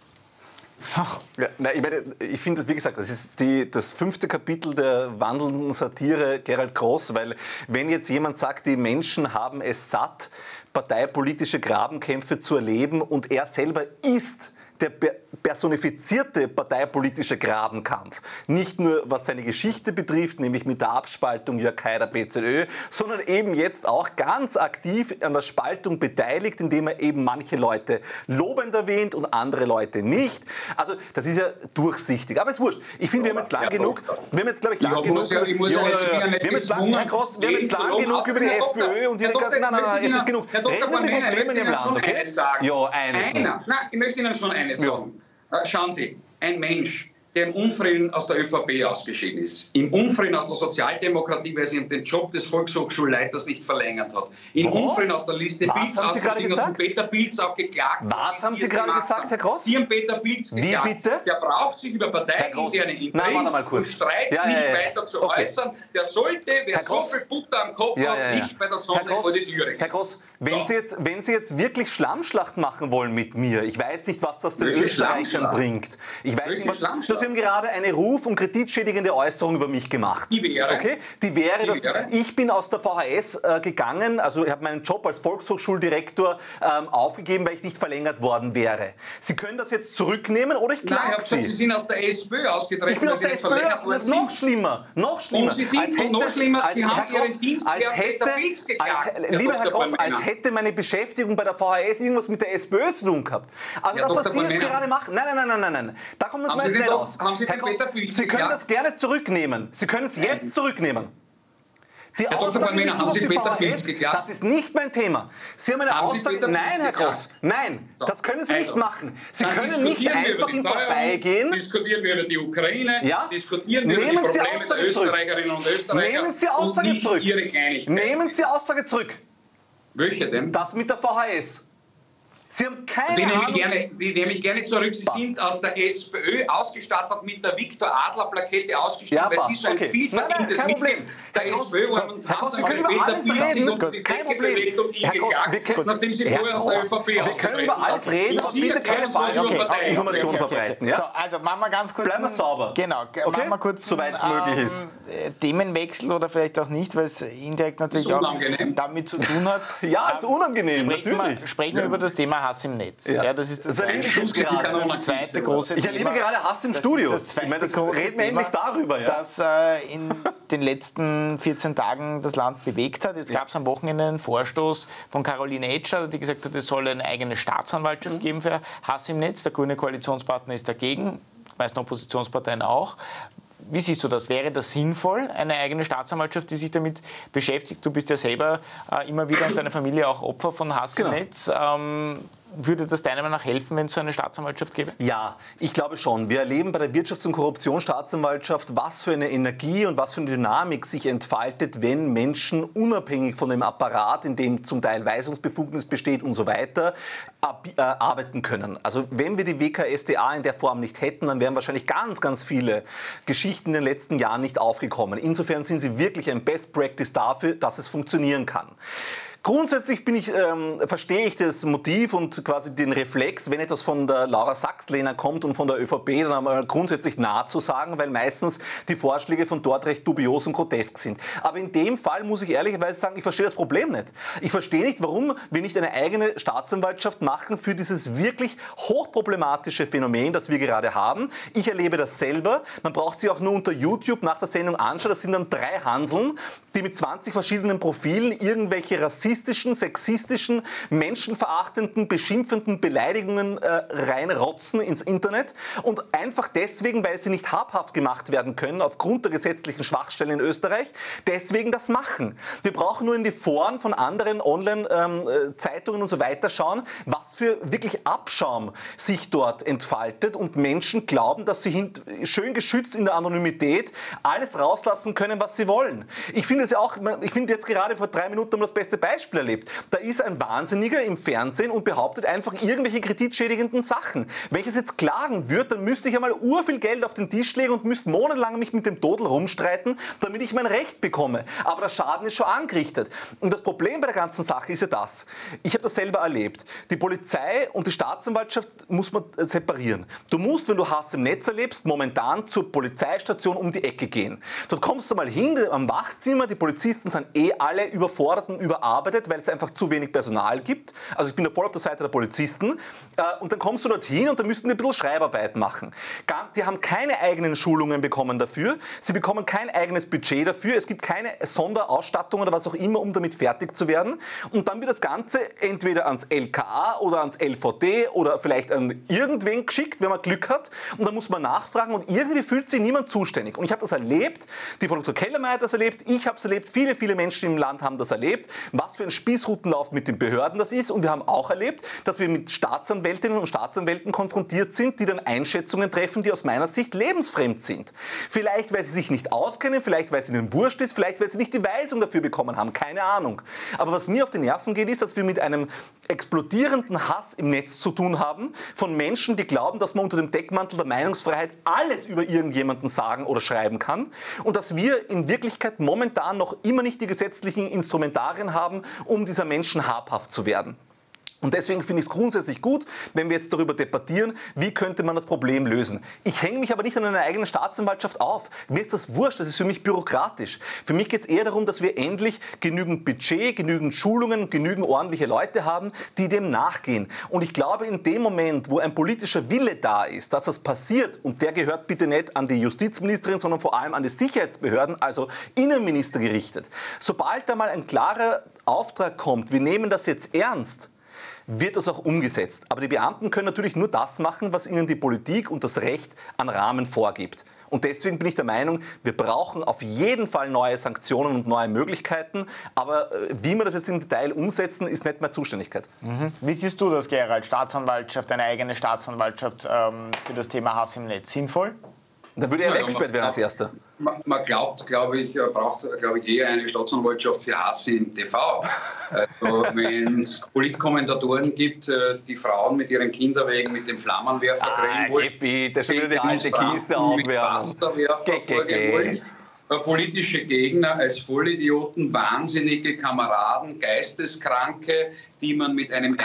[SPEAKER 4] So. Ja, ich finde, wie gesagt, das ist das 5. Kapitel der wandelnden Satire Gerald Gross, weil wenn jetzt jemand sagt, die Menschen haben es satt, parteipolitische Grabenkämpfe zu erleben und er selber ist der personifizierte parteipolitische Grabenkampf. Nicht nur was seine Geschichte betrifft, nämlich mit der Abspaltung Jörg Haider BZÖ, sondern eben jetzt auch ganz aktiv an der Spaltung beteiligt, indem er eben manche Leute lobend erwähnt und andere Leute nicht. Also das ist ja durchsichtig. Aber es ist wurscht. Ich finde, wir haben jetzt lang genug. Wir haben jetzt, glaube ich, lang genug. Wir haben jetzt lang genug über die FPÖ und nein, jetzt ist genug. Reden wir mit Problemen im Land, okay? Ja, eines.
[SPEAKER 3] Nein, ich möchte Ihnen schon eines sagen. Schauen Sie, ein Mensch, der im Unfrieden aus der ÖVP ausgeschieden ist, im Unfrieden aus der Sozialdemokratie, weil sie ihm den Job des Volkshochschulleiters nicht verlängert hat, im Unfrieden aus der Liste Pilz ausgestiegen hat und Peter Pilz auch geklagt.
[SPEAKER 4] Was haben Sie gerade gesagt, Herr Gross?
[SPEAKER 3] Sie haben Peter Pilz geklagt.
[SPEAKER 4] Wie bitte?
[SPEAKER 3] Der braucht sich über parteiinterne Intrigen und Streits nicht weiter zu äußern. Der sollte, wer so viel Butter am Kopf hat, nicht bei der Sonne vor die Türe gehen.
[SPEAKER 4] Herr Gross, Wenn Sie jetzt wirklich Schlammschlacht machen wollen mit mir, ich weiß nicht, was das den Österreichern bringt. Ich weiß nicht, was, Sie haben gerade eine ruf- und kreditschädigende Äußerung über mich gemacht.
[SPEAKER 3] Die wäre?
[SPEAKER 4] Okay? Die wäre. Ich bin aus der VHS gegangen, also ich habe meinen Job als Volkshochschuldirektor aufgegeben, weil ich nicht verlängert worden wäre. Sie können das jetzt zurücknehmen oder ich klage Sie.
[SPEAKER 3] Sie sind aus der SPÖ ausgetreten.
[SPEAKER 4] Ich bin aus der SPÖ, noch schlimmer. Noch schlimmer.
[SPEAKER 3] Und Sie sind noch schlimmer, Sie haben Ihren Dienstwert Peter Pilz geklagt.
[SPEAKER 4] Lieber Herr Gross, als hätte meine Beschäftigung bei der VHS irgendwas mit der SPÖ zu tun gehabt. Also ja, das, was Sie jetzt gerade machen, nein. Da kommt das meist nicht raus. Herr Gross, Sie können das gerne zurücknehmen. Sie können es jetzt zurücknehmen. Die
[SPEAKER 3] Herr Dr. Van Meener, haben Sie Peter Pilz geklagt?
[SPEAKER 4] Das ist nicht mein Thema. Sie haben eine Aussage... Nein, Herr Gross, nein, das können Sie nicht machen. Sie können nicht einfach im Vorbeigehen...
[SPEAKER 3] Diskutieren wir über die Ukraine, diskutieren wir über die Probleme der Österreicherinnen und Österreicher.
[SPEAKER 4] Nehmen Sie Aussage zurück. Nehmen Sie Aussage zurück.
[SPEAKER 3] Welche denn?
[SPEAKER 4] Das mit der VHS. Sie haben keine Ahnung.
[SPEAKER 3] Die nehme ich gerne zurück. Sie sind aus der SPÖ ausgestattet mit der Viktor-Adler-Plakette ausgestattet, weil Sie so ein vielverdientes Mitglied der SPÖ waren und haben
[SPEAKER 4] wir können über alles reden. Kein Problem.
[SPEAKER 3] Nachdem Sie vorher aus der ÖVP
[SPEAKER 4] wir können über alles reden, aber bitte keine falschen Informationen verbreiten.
[SPEAKER 2] So, also machen wir ganz kurz...
[SPEAKER 4] Bleiben wir sauber.
[SPEAKER 2] Genau, machen wir kurz...
[SPEAKER 4] Soweit es möglich ist.
[SPEAKER 2] Themenwechsel oder vielleicht auch nicht, weil es indirekt natürlich auch damit zu tun hat.
[SPEAKER 4] Ja, es ist unangenehm, natürlich.
[SPEAKER 2] Sprechen wir über das Thema Hass im Netz.
[SPEAKER 4] Ja.
[SPEAKER 2] Das ist das
[SPEAKER 4] zweite
[SPEAKER 2] große Thema.
[SPEAKER 4] Ich erlebe gerade Hass im Studio. Das reden wir endlich darüber. Ja.
[SPEAKER 2] Das in den letzten 14 Tagen das Land bewegt hat. Jetzt gab es am Wochenende einen Vorstoß von Caroline Etscher, die gesagt hat, es soll eine eigene Staatsanwaltschaft geben für Hass im Netz. Der grüne Koalitionspartner ist dagegen, die meisten Oppositionsparteien auch. Wie siehst du das? Wäre das sinnvoll, eine eigene Staatsanwaltschaft, die sich damit beschäftigt? Du bist ja selber immer wieder und deine Familie auch Opfer von Hass im Netz. Würde das deiner Meinung nach helfen, wenn es so eine Staatsanwaltschaft gäbe?
[SPEAKER 4] Ja, ich glaube schon. Wir erleben bei der Wirtschafts- und Korruptionsstaatsanwaltschaft, was für eine Energie und was für eine Dynamik sich entfaltet, wenn Menschen unabhängig von dem Apparat, in dem zum Teil Weisungsbefugnis besteht und so weiter, arbeiten können. Also wenn wir die WKStA in der Form nicht hätten, dann wären wahrscheinlich ganz viele Geschichten in den letzten Jahren nicht aufgekommen. Insofern sind sie wirklich ein Best Practice dafür, dass es funktionieren kann. Grundsätzlich verstehe ich das Motiv und quasi den Reflex, wenn etwas von der Laura Sachs-Lehner kommt und von der ÖVP, dann einmal grundsätzlich nah zu sagen, weil meistens die Vorschläge von dort recht dubios und grotesk sind. Aber in dem Fall muss ich ehrlicherweise sagen, ich verstehe das Problem nicht. Ich verstehe nicht, warum wir nicht eine eigene Staatsanwaltschaft machen für dieses wirklich hochproblematische Phänomen, das wir gerade haben. Ich erlebe das selber. Man braucht sich auch nur unter YouTube nach der Sendung anschauen. Das sind dann 3 Hanseln, die mit 20 verschiedenen Profilen irgendwelche sexistischen, menschenverachtenden, beschimpfenden Beleidigungen reinrotzen ins Internet und einfach deswegen, weil sie nicht habhaft gemacht werden können aufgrund der gesetzlichen Schwachstellen in Österreich, deswegen das machen. Wir brauchen nur in die Foren von anderen Online-Zeitungen und so weiter schauen, was für wirklich Abschaum sich dort entfaltet und Menschen glauben, dass sie schön geschützt in der Anonymität alles rauslassen können, was sie wollen. Ich finde jetzt gerade vor 3 Minuten das beste Beispiel erlebt. Da ist ein Wahnsinniger im Fernsehen und behauptet einfach irgendwelche kreditschädigenden Sachen. Wenn ich es jetzt klagen würde, dann müsste ich einmal urviel Geld auf den Tisch legen und müsste monatelang mich mit dem Todel rumstreiten, damit ich mein Recht bekomme. Aber der Schaden ist schon angerichtet. Und das Problem bei der ganzen Sache ist ja das. Ich habe das selber erlebt. Die Polizei und die Staatsanwaltschaft muss man separieren. Du musst, wenn du Hass im Netz erlebst, momentan zur Polizeistation um die Ecke gehen. Dort kommst du mal hin, am Wachzimmer, die Polizisten sind alle überfordert und überarbeitet, weil es einfach zu wenig Personal gibt. Also ich bin da voll auf der Seite der Polizisten. Und dann kommst du dorthin und dann müssten die ein bisschen Schreibarbeit machen. Die haben keine eigenen Schulungen bekommen dafür. Sie bekommen kein eigenes Budget dafür. Es gibt keine Sonderausstattung oder was auch immer, um damit fertig zu werden. Und dann wird das Ganze entweder ans LKA oder ans LVD oder vielleicht an irgendwen geschickt, wenn man Glück hat. Und dann muss man nachfragen und irgendwie fühlt sich niemand zuständig. Und ich habe das erlebt. Die Frau Dr. Kellermeier hat das erlebt. Ich habe es erlebt. Viele Menschen im Land haben das erlebt. Was für ein Spießrutenlauf mit den Behörden das ist. Und wir haben auch erlebt, dass wir mit Staatsanwältinnen und Staatsanwälten konfrontiert sind, die dann Einschätzungen treffen, die aus meiner Sicht lebensfremd sind. Vielleicht, weil sie sich nicht auskennen, vielleicht, weil es ihnen wurscht ist, vielleicht, weil sie nicht die Weisung dafür bekommen haben. Keine Ahnung. Aber was mir auf die Nerven geht, ist, dass wir mit einem explodierenden Hass im Netz zu tun haben von Menschen, die glauben, dass man unter dem Deckmantel der Meinungsfreiheit alles über irgendjemanden sagen oder schreiben kann und dass wir in Wirklichkeit momentan Jahren noch immer nicht die gesetzlichen Instrumentarien haben, um dieser Menschen habhaft zu werden. Und deswegen finde ich es grundsätzlich gut, wenn wir jetzt darüber debattieren, wie könnte man das Problem lösen. Ich hänge mich aber nicht an einer eigenen Staatsanwaltschaft auf. Mir ist das wurscht, das ist für mich bürokratisch. Für mich geht es eher darum, dass wir endlich genügend Budget, genügend Schulungen, genügend ordentliche Leute haben, die dem nachgehen. Und ich glaube, in dem Moment, wo ein politischer Wille da ist, dass das passiert, und der gehört bitte nicht an die Justizministerin, sondern vor allem an die Sicherheitsbehörden, also Innenminister gerichtet. Sobald da mal ein klarer Auftrag kommt, wir nehmen das jetzt ernst, wird das auch umgesetzt. Aber die Beamten können natürlich nur das machen, was ihnen die Politik und das Recht an Rahmen vorgibt. Und deswegen bin ich der Meinung, wir brauchen auf jeden Fall neue Sanktionen und neue Möglichkeiten. Aber wie wir das jetzt im Detail umsetzen, ist nicht mehr Zuständigkeit.
[SPEAKER 2] Wie siehst du das, Gerald? Staatsanwaltschaft, eine eigene Staatsanwaltschaft für das Thema Hass im Netz. Sinnvoll?
[SPEAKER 4] Dann würde er weggesperrt werden als Erster.
[SPEAKER 3] Man glaubt, glaube ich, braucht eher eine Staatsanwaltschaft für Hass im TV. Also, wenn es Politkommentatoren gibt, die Frauen mit ihren Kinderwegen mit dem Flammenwerfer drehen wollen,
[SPEAKER 4] das ist wieder die alte Kiste aufwärmen.
[SPEAKER 3] mit Wasserwerfer vorgehen wollen. Politische Gegner als Vollidioten, wahnsinnige Kameraden, Geisteskranke, die man mit einem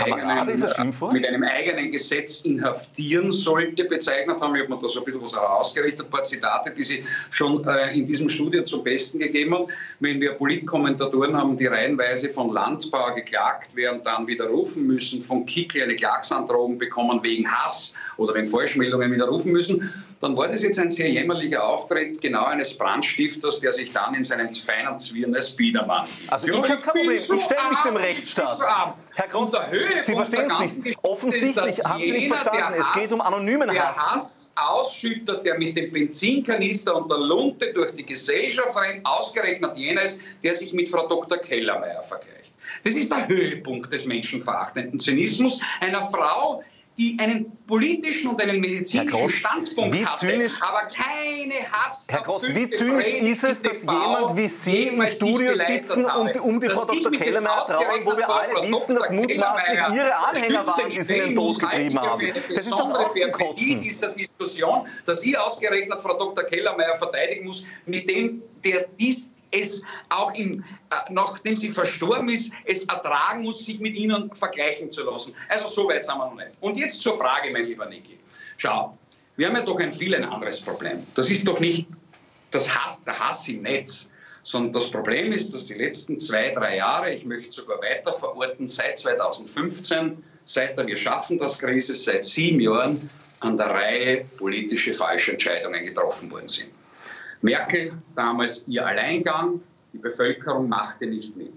[SPEAKER 3] eigenen Gesetz inhaftieren sollte, bezeichnet haben. Ich habe mir da so ein bisschen was herausgerichtet, ein paar Zitate, die Sie schon in diesem Studio zum Besten gegeben haben. Wenn wir Politkommentatoren haben, die reihenweise von Landbau geklagt werden, dann widerrufen müssen, von Kickl eine Klagsandrohung bekommen wegen Hass oder wenn Falschmeldungen widerrufen müssen, dann war das jetzt ein sehr jämmerlicher Auftritt genau eines Brandstifters, der sich dann in seinen feinen Zwirn als Biedermann gibt.
[SPEAKER 4] Also ich habe kein Problem, ich stelle mich dem Rechtsstaat. Herr Groß, Sie verstehen es nicht. Offensichtlich haben Sie nicht verstanden. Es geht um anonymen Hass.
[SPEAKER 3] Der Hass ausschüttet, der mit dem Benzinkanister und der Lunte durch die Gesellschaft rennt, ausgerechnet jener ist, der sich mit Frau Dr. Kellermeier vergleicht. Das ist der Höhepunkt des menschenverachtenden Zynismus einer Frau, die einen politischen und einen medizinischen Standpunkt hatte, aber keine Hass.
[SPEAKER 4] Herr Groß, wie zynisch ist es, dass jemand wie Sie im Studio sitzen und um die Frau Dr. Kellermeier trauern, wo wir alle wissen, dass mutmaßlich Ihre Anhänger waren, die Sie in den Tod getrieben haben. Das ist doch auch zum Kotzen.
[SPEAKER 3] Dieser Diskussion, dass ich ausgerechnet Frau Dr. Kellermeier verteidigen muss, mit dem, der es auch nachdem sie verstorben ist, es ertragen muss, sich mit ihnen vergleichen zu lassen. Also so weit sind wir noch nicht. Und jetzt zur Frage, mein lieber Niki. Schau, wir haben ja doch ein viel anderes Problem. Das ist doch nicht der Hass im Netz, sondern das Problem ist, dass die letzten 2-3 Jahre, ich möchte sogar weiter verorten, seit 2015, seit der Wir schaffen das Krise, seit 7 Jahren an der Reihe politische Falschentscheidungen getroffen worden sind. Merkel, damals ihr Alleingang, die Bevölkerung machte nicht mit.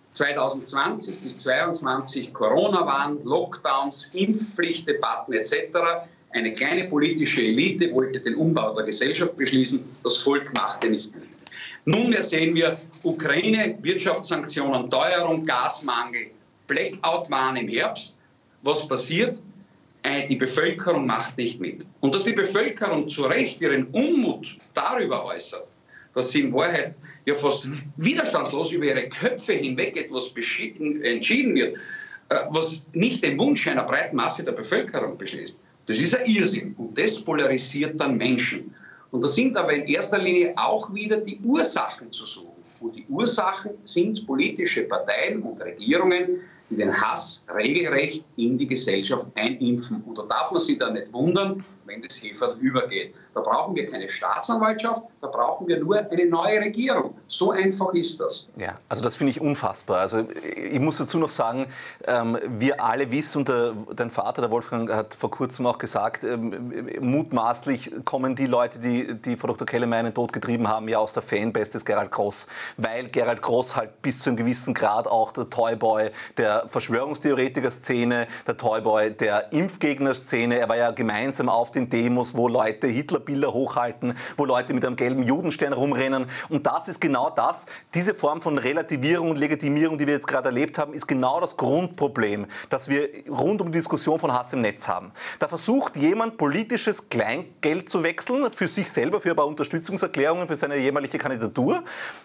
[SPEAKER 3] 2020 bis 2022 Corona-Wahn, Lockdowns, Impfpflichtdebatten etc. Eine kleine politische Elite wollte den Umbau der Gesellschaft beschließen, das Volk machte nicht mit. Nunmehr sehen wir Ukraine, Wirtschaftssanktionen, Teuerung, Gasmangel, Blackout-Wahn im Herbst. Was passiert? Die Bevölkerung macht nicht mit. Und dass die Bevölkerung zu Recht ihren Unmut darüber äußert, dass sie in Wahrheit ja fast widerstandslos über ihre Köpfe hinweg etwas entschieden wird, was nicht den Wunsch einer breiten Masse der Bevölkerung beschließt, das ist ein Irrsinn. Und das polarisiert dann Menschen. Und da sind aber in erster Linie auch wieder die Ursachen zu suchen. Und die Ursachen sind politische Parteien und Regierungen, die den Hass regelrecht in die Gesellschaft einimpfen. Und da darf man sich dann nicht wundern, wenn das Heferl übergeht. Da brauchen wir keine Staatsanwaltschaft, da brauchen wir nur eine neue Regierung. So einfach ist das.
[SPEAKER 4] Ja, also das finde ich unfassbar. Also ich muss dazu noch sagen, wir alle wissen, und dein Vater, der Wolfgang, hat vor kurzem auch gesagt, mutmaßlich kommen die Leute, die Frau Dr. Kellermeier in den Tod getrieben haben, ja aus der Fanbase des Gerald Groß. Weil Gerald Groß halt bis zu einem gewissen Grad auch der Toyboy der Verschwörungstheoretiker-Szene, der Toyboy der Impfgegner-Szene, er war ja gemeinsam auf den Demos, wo Leute Hitlerbilder hochhalten, wo Leute mit einem gelben Judenstern rumrennen. Und das ist genau das, diese Form von Relativierung und Legitimierung, die wir jetzt gerade erlebt haben, ist genau das Grundproblem, das wir rund um die Diskussion von Hass im Netz haben. Da versucht jemand, politisches Kleingeld zu wechseln, für sich selber, für ein paar Unterstützungserklärungen, für seine jämmerliche Kandidatur. Statt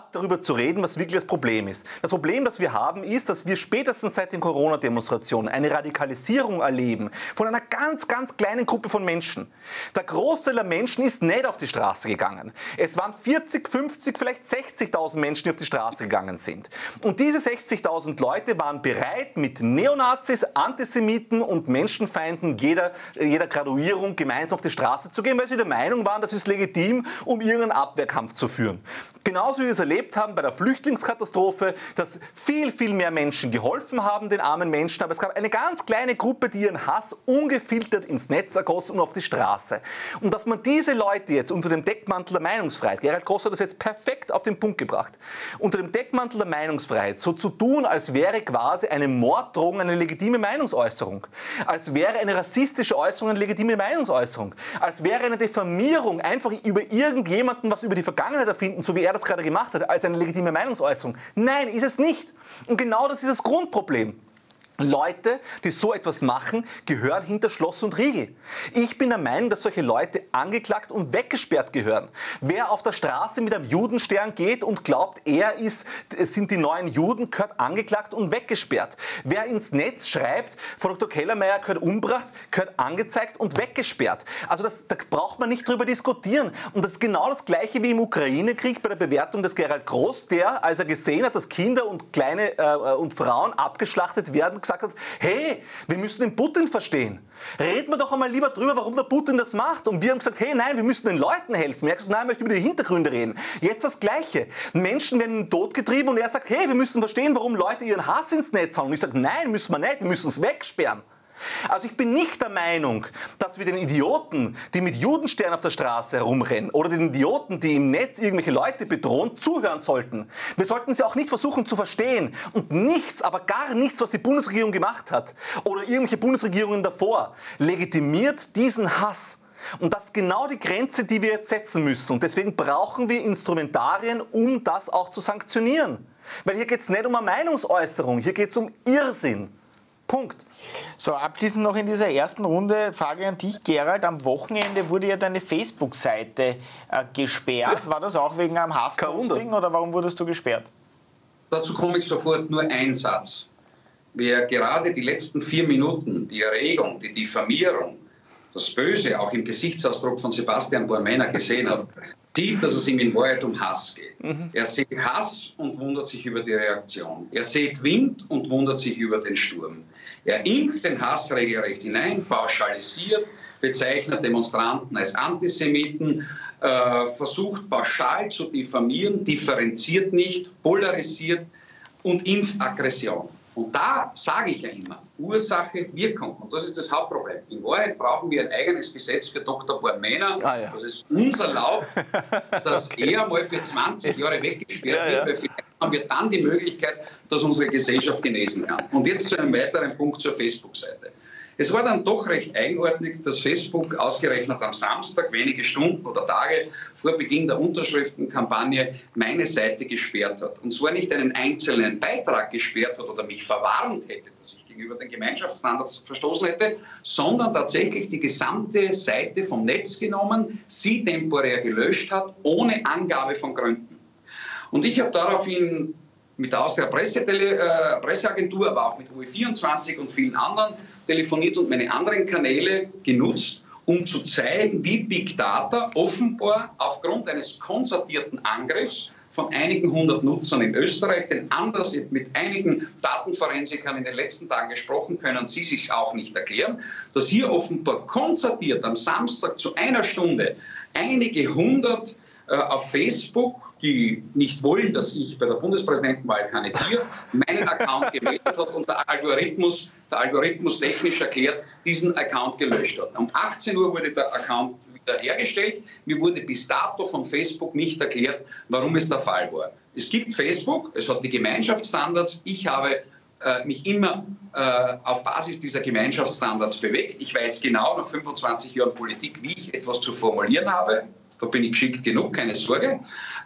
[SPEAKER 4] anstatt darüber zu reden, was wirklich das Problem ist. Das Problem, das wir haben, ist, dass wir spätestens seit den Corona-Demonstrationen eine Radikalisierung erleben von einer ganz, ganz kleinen Gruppe von Menschen. Der Großteil der Menschen ist nicht auf die Straße gegangen. Es waren 40, 50, vielleicht 60.000 Menschen, die auf die Straße gegangen sind. Und diese 60.000 Leute waren bereit, mit Neonazis, Antisemiten und Menschenfeinden jeder Graduierung gemeinsam auf die Straße zu gehen, weil sie der Meinung waren, das ist legitim, um irgendeinen Abwehrkampf zu führen. Genauso wie wir es erlebt haben bei der Flüchtlingskatastrophe, dass viel, viel mehr Menschen geholfen haben, den armen Menschen, aber es gab eine ganz kleine Gruppe, die ihren Hass ungefiltert ins Netz ergossen und auf die Straße. Und dass man diese Leute jetzt unter dem Deckmantel der Meinungsfreiheit, Gerald Groß hat das jetzt perfekt auf den Punkt gebracht, unter dem Deckmantel der Meinungsfreiheit so zu tun, als wäre quasi eine Morddrohung eine legitime Meinungsäußerung, als wäre eine rassistische Äußerung eine legitime Meinungsäußerung, als wäre eine Diffamierung, einfach über irgendjemanden was über die Vergangenheit erfinden, so wie er das gerade gemacht hat, als eine legitime Meinungsäußerung. Nein, ist es nicht. Und genau das ist das Grundproblem. Leute, die so etwas machen, gehören hinter Schloss und Riegel. Ich bin der Meinung, dass solche Leute angeklagt und weggesperrt gehören. Wer auf der Straße mit einem Judenstern geht und glaubt, es sind die neuen Juden, gehört angeklagt und weggesperrt. Wer ins Netz schreibt, Frau Dr. Kellermeier gehört umgebracht, gehört angezeigt und weggesperrt. Also da braucht man nicht drüber diskutieren. Und das ist genau das Gleiche wie im Ukraine-Krieg bei der Bewertung des Gerald Groß, der, als er gesehen hat, dass Kinder und kleine und Frauen abgeschlachtet werden, gesagt hat, hey, wir müssen den Putin verstehen. Reden wir doch einmal lieber drüber, warum der Putin das macht. Und wir haben gesagt, hey, nein, wir müssen den Leuten helfen. Er hat gesagt, nein, ich möchte über die Hintergründe reden. Jetzt das Gleiche. Menschen werden in den Tod getrieben und er sagt, hey, wir müssen verstehen, warum Leute ihren Hass ins Netz hauen. Und ich sage, nein, müssen wir nicht, wir müssen es wegsperren. Also ich bin nicht der Meinung, dass wir den Idioten, die mit Judenstern auf der Straße herumrennen oder den Idioten, die im Netz irgendwelche Leute bedrohen, zuhören sollten. Wir sollten sie auch nicht versuchen zu verstehen. Und nichts, aber gar nichts, was die Bundesregierung gemacht hat oder irgendwelche Bundesregierungen davor, legitimiert diesen Hass. Und das ist genau die Grenze, die wir jetzt setzen müssen. Und deswegen brauchen wir Instrumentarien, um das auch zu sanktionieren. Weil hier geht es nicht um eine Meinungsäußerung, hier geht es um Irrsinn. Punkt.
[SPEAKER 2] So, abschließend noch in dieser ersten Runde, Frage an dich, Gerald. Am Wochenende wurde ja deine Facebook-Seite gesperrt. War das auch wegen einem Hassposting oder warum wurdest du gesperrt?
[SPEAKER 3] Dazu komme ich sofort, nur ein Satz. Wer gerade die letzten 4 Minuten, die Erregung, die Diffamierung, das Böse auch im Gesichtsausdruck von Sebastian Bormeiner gesehen hat, sieht, dass es ihm in Wahrheit um Hass geht. Er sieht Hass und wundert sich über die Reaktion. Er sieht Wind und wundert sich über den Sturm. Er impft den Hass regelrecht hinein, pauschalisiert, bezeichnet Demonstranten als Antisemiten, versucht pauschal zu diffamieren, differenziert nicht, polarisiert und impft Aggression. Und da sage ich ja immer, Ursache, Wirkung. Und das ist das Hauptproblem. In Wahrheit brauchen wir ein eigenes Gesetz für Dr. Bormeiner, das es uns erlaubt, dass er mal für 20 Jahre weggesperrt wird, weil vielleicht haben wir dann die Möglichkeit, dass unsere Gesellschaft genesen kann. Und jetzt zu einem weiteren Punkt zur Facebook-Seite. Es war dann doch recht eigenartig, dass Facebook ausgerechnet am Samstag, wenige Stunden oder Tage vor Beginn der Unterschriftenkampagne, meine Seite gesperrt hat. Und zwar nicht einen einzelnen Beitrag gesperrt hat oder mich verwarnt hätte, dass ich gegenüber den Gemeinschaftsstandards verstoßen hätte, sondern tatsächlich die gesamte Seite vom Netz genommen, sie temporär gelöscht hat, ohne Angabe von Gründen. Und ich habe daraufhin mit der Austria Presseagentur, aber auch mit UE24 und vielen anderen telefoniert und meine anderen Kanäle genutzt, um zu zeigen, wie Big Data offenbar aufgrund eines konzertierten Angriffs von einigen 100 Nutzern in Österreich, denn anders mit einigen Datenforensikern in den letzten Tagen gesprochen, können sie sich auch nicht erklären, dass hier offenbar konzertiert am Samstag zu einer Stunde einige 100 auf Facebook, die nicht wollen, dass ich bei der Bundespräsidentenwahl kandidiere, meinen Account gemeldet hat und der Algorithmus technisch erklärt, diesen Account gelöscht hat. Um 18 Uhr wurde der Account wieder hergestellt. Mir wurde bis dato von Facebook nicht erklärt, warum es der Fall war. Es gibt Facebook, es hat die Gemeinschaftsstandards. Ich habe mich immer auf Basis dieser Gemeinschaftsstandards bewegt. Ich weiß genau, nach 25 Jahren Politik, wie ich etwas zu formulieren habe. Da bin ich geschickt genug, keine Sorge.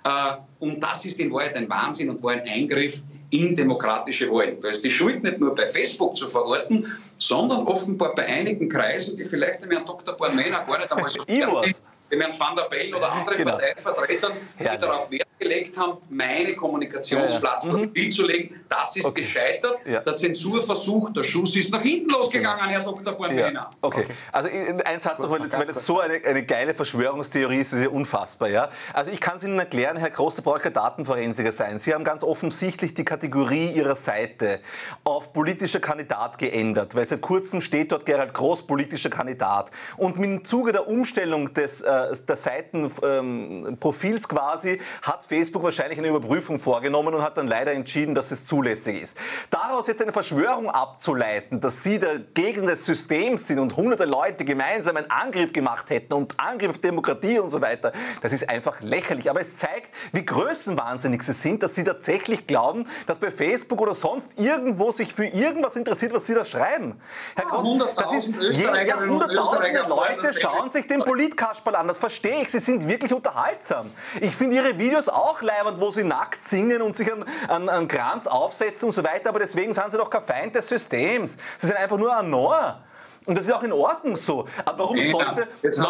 [SPEAKER 3] Und das ist in Wahrheit ein Wahnsinn und war ein Eingriff in demokratische Wahlen. Da ist die Schuld nicht nur bei Facebook zu verorten, sondern offenbar bei einigen Kreisen, die vielleicht dem Herrn Dr. Bormeiner gar nicht einmal so dem Herrn Van der Bellen oder anderen Parteivertretern, die darauf Wert gelegt haben, meine Kommunikationsplattform stillzulegen. Das ist gescheitert. Der Zensurversuch, der Schuss ist nach hinten losgegangen, Herr Dr. Born-Mehner.
[SPEAKER 4] Okay, also ein Satz noch, weil das so eine geile Verschwörungstheorie ist, ist ja unfassbar. Ja? Also ich kann es Ihnen erklären, Herr Groß, der braucht kein Datenforensiker sein. Sie haben ganz offensichtlich die Kategorie Ihrer Seite auf politischer Kandidat geändert, weil seit kurzem steht dort Gerald Groß, politischer Kandidat. Und im Zuge der Umstellung der Seitenprofils quasi hat Facebook wahrscheinlich eine Überprüfung vorgenommen und hat dann leider entschieden, dass es zulässig ist. Daraus jetzt eine Verschwörung abzuleiten, dass Sie der Gegner des Systems sind und hunderte Leute gemeinsam einen Angriff gemacht hätten und Angriff auf Demokratie und so weiter, das ist einfach lächerlich. Aber es zeigt, wie größenwahnsinnig Sie sind, dass Sie tatsächlich glauben, dass bei Facebook oder sonst irgendwo sich für irgendwas interessiert, was Sie da schreiben. Herr Groß, das ist hunderttausende Leute schauen sich den Politkasperl an, das verstehe ich, Sie sind wirklich unterhaltsam. Ich finde Ihre Videos auch leibend, wo Sie nackt singen und sich an Kranz aufsetzen und so weiter, aber deswegen sind Sie doch kein Feind des Systems. Sie sind einfach nur ein Narr. Und das ist auch in Ordnung so. Aber warum sollte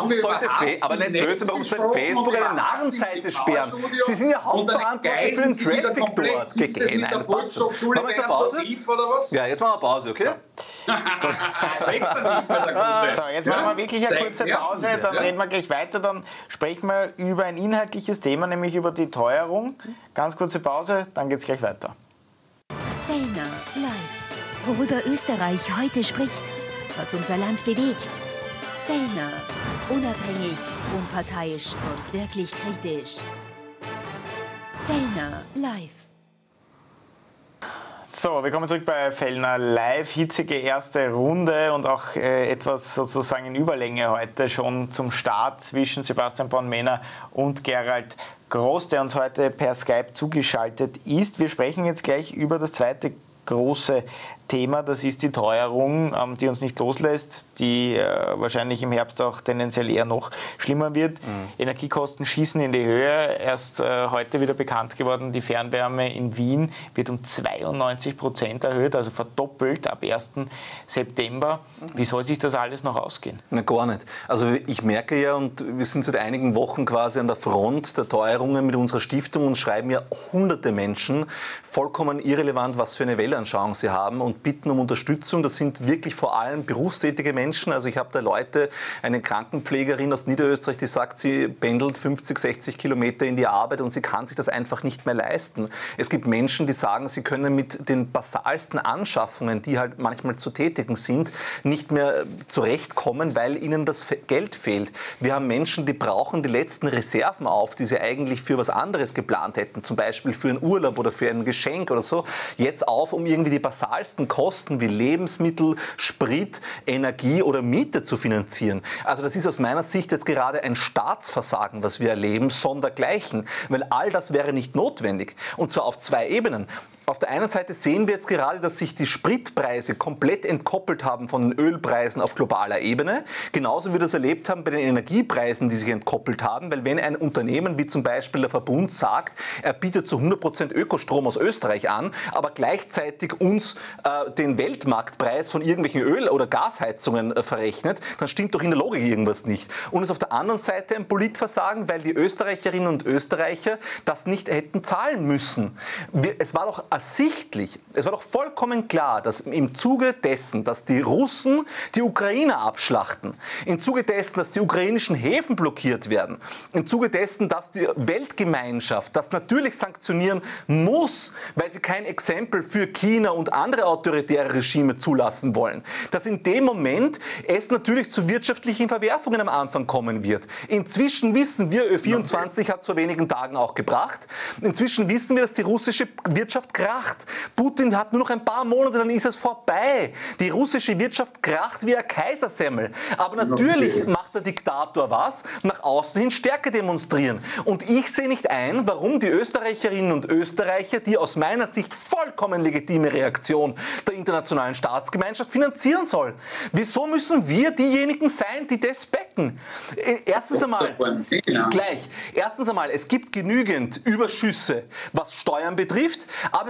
[SPEAKER 4] Facebook eine Narrenseite sperren? Sie sind ja hauptverantwortlich für den Traffic dort. Nein, das passt schon. Machen wir jetzt eine Pause? Ja, jetzt machen wir Pause, okay?
[SPEAKER 2] So, jetzt machen wir wirklich eine kurze Pause, dann reden wir gleich weiter, dann sprechen wir über ein inhaltliches Thema, nämlich über die Teuerung. Ganz kurze Pause, dann geht es gleich weiter.
[SPEAKER 1] Fellner live. Worüber Österreich heute spricht, was unser Land bewegt. Fellner. Unabhängig, unparteiisch und wirklich kritisch. Fellner live.
[SPEAKER 2] So, wir kommen zurück bei Fellner live. Hitzige erste Runde und auch etwas sozusagen in Überlänge heute schon zum Start zwischen Sebastian Born-Mehner und Gerald Groß, der uns heute per Skype zugeschaltet ist. Wir sprechen jetzt gleich über das zweite große Thema, das ist die Teuerung, die uns nicht loslässt, die wahrscheinlich im Herbst auch tendenziell eher noch schlimmer wird. Energiekosten schießen in die Höhe. Erst heute wieder bekannt geworden, die Fernwärme in Wien wird um 92% erhöht, also verdoppelt ab 1. September. Wie soll sich das alles noch ausgehen?
[SPEAKER 4] Na, gar nicht. Also ich merke ja, und wir sind seit einigen Wochen quasi an der Front der Teuerungen mit unserer Stiftung und schreiben ja hunderte Menschen, vollkommen irrelevant, was für eine Weltanschauung sie haben, und bitten um Unterstützung. Das sind wirklich vor allem berufstätige Menschen. Also ich habe da Leute, eine Krankenpflegerin aus Niederösterreich, die sagt, sie pendelt 50, 60 Kilometer in die Arbeit und sie kann sich das einfach nicht mehr leisten. Es gibt Menschen, die sagen, sie können mit den basalsten Anschaffungen, die halt manchmal zu tätigen sind, nicht mehr zurechtkommen, weil ihnen das Geld fehlt. Wir haben Menschen, die brauchen die letzten Reserven auf, die sie eigentlich für was anderes geplant hätten, zum Beispiel für einen Urlaub oder für ein Geschenk oder so, jetzt auf, um irgendwie die basalsten Kosten wie Lebensmittel, Sprit, Energie oder Miete zu finanzieren. Also das ist aus meiner Sicht jetzt gerade ein Staatsversagen, was wir erleben, sondergleichen, weil all das wäre nicht notwendig. Und zwar auf zwei Ebenen. Auf der einen Seite sehen wir jetzt gerade, dass sich die Spritpreise komplett entkoppelt haben von den Ölpreisen auf globaler Ebene. Genauso wie wir das erlebt haben bei den Energiepreisen, die sich entkoppelt haben. Weil wenn ein Unternehmen wie zum Beispiel der Verbund sagt, er bietet zu 100% Ökostrom aus Österreich an, aber gleichzeitig uns den Weltmarktpreis von irgendwelchen Öl- oder Gasheizungen verrechnet, dann stimmt doch in der Logik irgendwas nicht. Und es ist auf der anderen Seite ein Politversagen, weil die Österreicherinnen und Österreicher das nicht hätten zahlen müssen. Es war doch ersichtlich, es war doch vollkommen klar, dass im Zuge dessen, dass die Russen die Ukrainer abschlachten, im Zuge dessen, dass die ukrainischen Häfen blockiert werden, im Zuge dessen, dass die Weltgemeinschaft das natürlich sanktionieren muss, weil sie kein Exempel für China und andere autoritäre Regime zulassen wollen, dass in dem Moment es natürlich zu wirtschaftlichen Verwerfungen am Anfang kommen wird. Inzwischen wissen wir, Ö24 hat es vor wenigen Tagen auch gebracht, inzwischen wissen wir, dass die russische Wirtschaft kracht. Putin hat nur noch ein paar Monate, dann ist es vorbei. Die russische Wirtschaft kracht wie ein Kaisersemmel. Aber natürlich macht der Diktator was, nach außen hin Stärke demonstrieren. Und ich sehe nicht ein, warum die Österreicherinnen und Österreicher die aus meiner Sicht vollkommen legitime Reaktion der internationalen Staatsgemeinschaft finanzieren soll. Wieso müssen wir diejenigen sein, die das backen? Erstens einmal, es gibt genügend Überschüsse, was Steuern betrifft, aber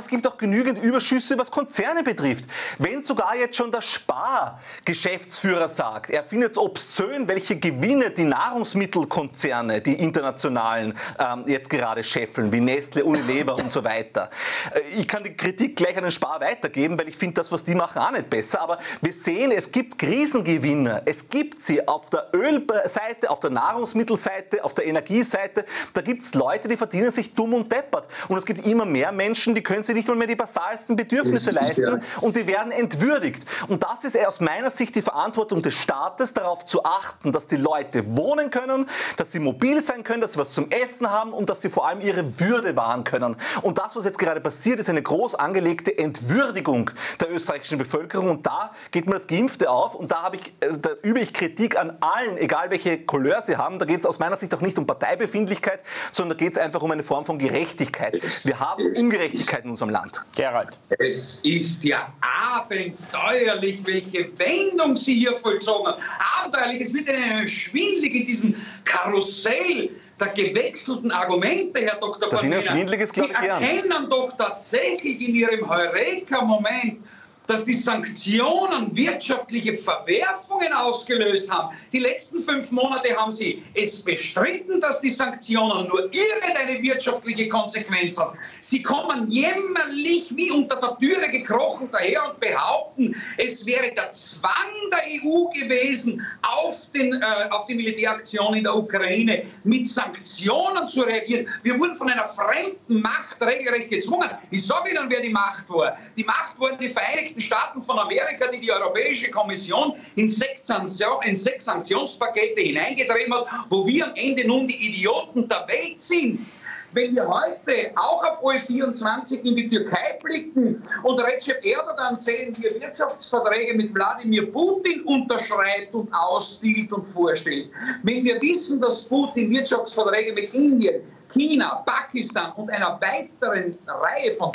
[SPEAKER 4] es gibt auch genügend Überschüsse, was Konzerne betrifft. Wenn sogar jetzt schon der Spar-Geschäftsführer sagt, er findet es obszön, welche Gewinne die Nahrungsmittelkonzerne, die internationalen, jetzt gerade scheffeln, wie Nestle, Unilever und so weiter. Ich kann die Kritik gleich an den Spar weitergeben, weil ich finde das, was die machen, auch nicht besser. Aber wir sehen, es gibt Krisengewinner. Es gibt sie auf der Ölseite, auf der Nahrungsmittelseite, auf der Energieseite. Da gibt es Leute, die verdienen sich dumm und deppert. Und es gibt immer mehr Menschen, die können sich nicht mal mehr die basalsten Bedürfnisse leisten und die werden entwürdigt. Und das ist aus meiner Sicht die Verantwortung des Staates, darauf zu achten, dass die Leute wohnen können, dass sie mobil sein können, dass sie was zum Essen haben und dass sie vor allem ihre Würde wahren können. Und das, was jetzt gerade passiert, ist eine groß angelegte Entwürdigung der österreichischen Bevölkerung. Und da geht mir das Geimpfte auf und da übe ich Kritik an allen, egal welche Couleur sie haben. Da geht es aus meiner Sicht auch nicht um Parteibefindlichkeit, sondern da geht es einfach um eine Form von Gerechtigkeit. Wir haben Ungerechtigkeit in unserem Land.
[SPEAKER 2] Gerald.
[SPEAKER 3] Es ist ja abenteuerlich, welche Wendung Sie hier vollzogen haben. Abenteuerlich, es wird Ihnen schwindelig in diesem Karussell der gewechselten Argumente, Herr Dr. Bornmena. Sie erkennen doch tatsächlich in Ihrem Heureka-Moment, dass die Sanktionen wirtschaftliche Verwerfungen ausgelöst haben. Die letzten 5 Monate haben Sie es bestritten, dass die Sanktionen nur irgendeine wirtschaftliche Konsequenz haben. Sie kommen jämmerlich wie unter der Türe gekrochen daher und behaupten, es wäre der Zwang der EU gewesen, auf die Militäraktion in der Ukraine mit Sanktionen zu reagieren. Wir wurden von einer fremden Macht regelrecht gezwungen. Ich sage Ihnen, wer die Macht war. Die Macht waren die Vereinigten Staaten von Amerika, die Europäische Kommission in 6 Sanktionspakete hineingetrieben hat, wo wir am Ende nun die Idioten der Welt sind. Wenn wir heute auch auf OE24 in die Türkei blicken und Recep Erdogan sehen, wie er Wirtschaftsverträge mit Wladimir Putin unterschreibt und ausdealt und vorstellt, wenn wir wissen, dass Putin Wirtschaftsverträge mit Indien, China, Pakistan und einer weiteren Reihe von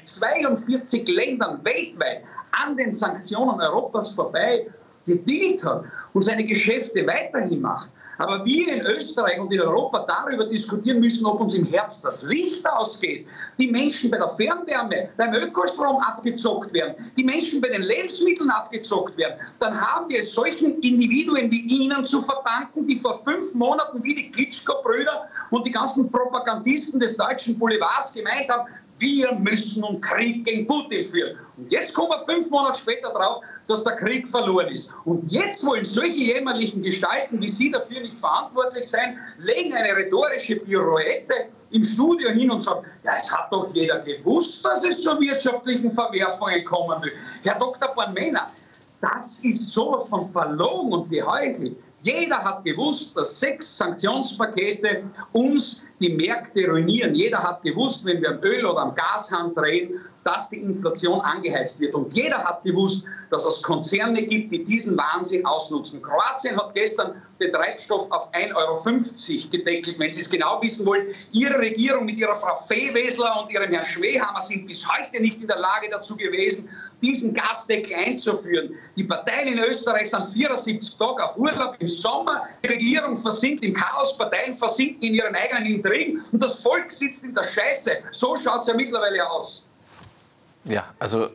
[SPEAKER 3] 42 Ländern weltweit an den Sanktionen Europas vorbei gedealt hat und seine Geschäfte weiterhin macht. Aber wir in Österreich und in Europa darüber diskutieren müssen, ob uns im Herbst das Licht ausgeht, die Menschen bei der Fernwärme, beim Ökostrom abgezockt werden, die Menschen bei den Lebensmitteln abgezockt werden, dann haben wir es solchen Individuen wie Ihnen zu verdanken, die vor 5 Monaten wie die Klitschko-Brüder und die ganzen Propagandisten des deutschen Boulevards gemeint haben, wir müssen einen Krieg gegen Putin führen. Und jetzt kommen wir 5 Monate später drauf, dass der Krieg verloren ist. Und jetzt wollen solche jämmerlichen Gestalten wie Sie dafür nicht verantwortlich sein, legen eine rhetorische Pirouette im Studio hin und sagen, ja, es hat doch jeder gewusst, dass es zu wirtschaftlichen Verwerfungen kommen will. Herr Dr. Bornmena, das ist sowas von verlogen und geheuchelt. Jeder hat gewusst, dass 6 Sanktionspakete uns die Märkte ruinieren. Jeder hat gewusst, wenn wir am Öl oder am Gashahn drehen, dass die Inflation angeheizt wird. Und jeder hat gewusst, dass es Konzerne gibt, die diesen Wahnsinn ausnutzen. Kroatien hat gestern den Treibstoff auf 1,50 € gedeckelt. Wenn Sie es genau wissen wollen, Ihre Regierung mit Ihrer Frau Fewesler und Ihrem Herrn Schwehammer sind bis heute nicht in der Lage dazu gewesen, diesen Gasdeckel einzuführen. Die Parteien in Österreich sind 74 Tage auf Urlaub im Sommer. Die Regierung versinkt im Chaos, Parteien versinken in ihren eigenen Intrigen und das Volk sitzt in der Scheiße. So schaut es ja mittlerweile aus.
[SPEAKER 4] Ja, also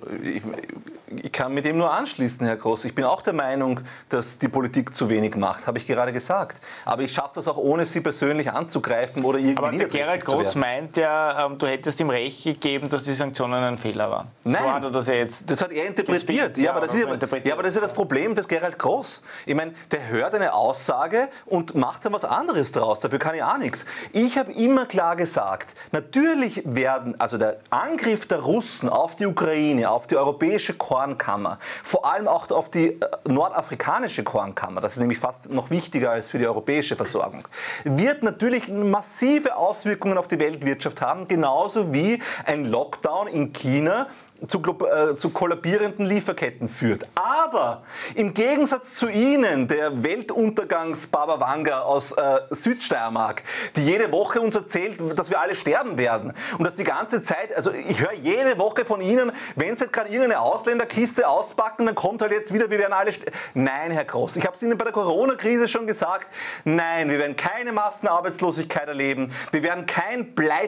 [SPEAKER 4] ich kann mit dem nur anschließen, Herr Gross. Ich bin auch der Meinung, dass die Politik zu wenig macht, habe ich gerade gesagt. Aber ich schaffe das auch, ohne Sie persönlich anzugreifen oder irgendwie niederträchtig zu werden. Aber der Gerald
[SPEAKER 2] Gross meint ja, du hättest ihm recht gegeben, dass die Sanktionen ein Fehler waren.
[SPEAKER 4] Nein, so hat er das hat er interpretiert. Ja, aber das ist ja das Problem des Gerald Gross. Ich meine, der hört eine Aussage und macht dann was anderes draus. Dafür kann ich auch nichts. Ich habe immer klar gesagt, natürlich werden, also der Angriff der Russen auf die Ukraine, auf die europäische Kornkammer, vor allem auch auf die nordafrikanische Kornkammer, das ist nämlich fast noch wichtiger als für die europäische Versorgung, wird natürlich massive Auswirkungen auf die Weltwirtschaft haben, genauso wie ein Lockdown in China zu kollabierenden Lieferketten führt. Aber im Gegensatz zu Ihnen, der Weltuntergangs-Baba Vanga aus Südsteiermark, die jede Woche uns erzählt, dass wir alle sterben werden und dass die ganze Zeit, also ich höre jede Woche von Ihnen, wenn Sie gerade irgendeine Ausländerkiste auspacken, dann kommt halt jetzt wieder, wir werden alle Nein, Herr Gross, ich habe es Ihnen bei der Corona-Krise schon gesagt, nein, wir werden keine Massenarbeitslosigkeit erleben, wir werden keine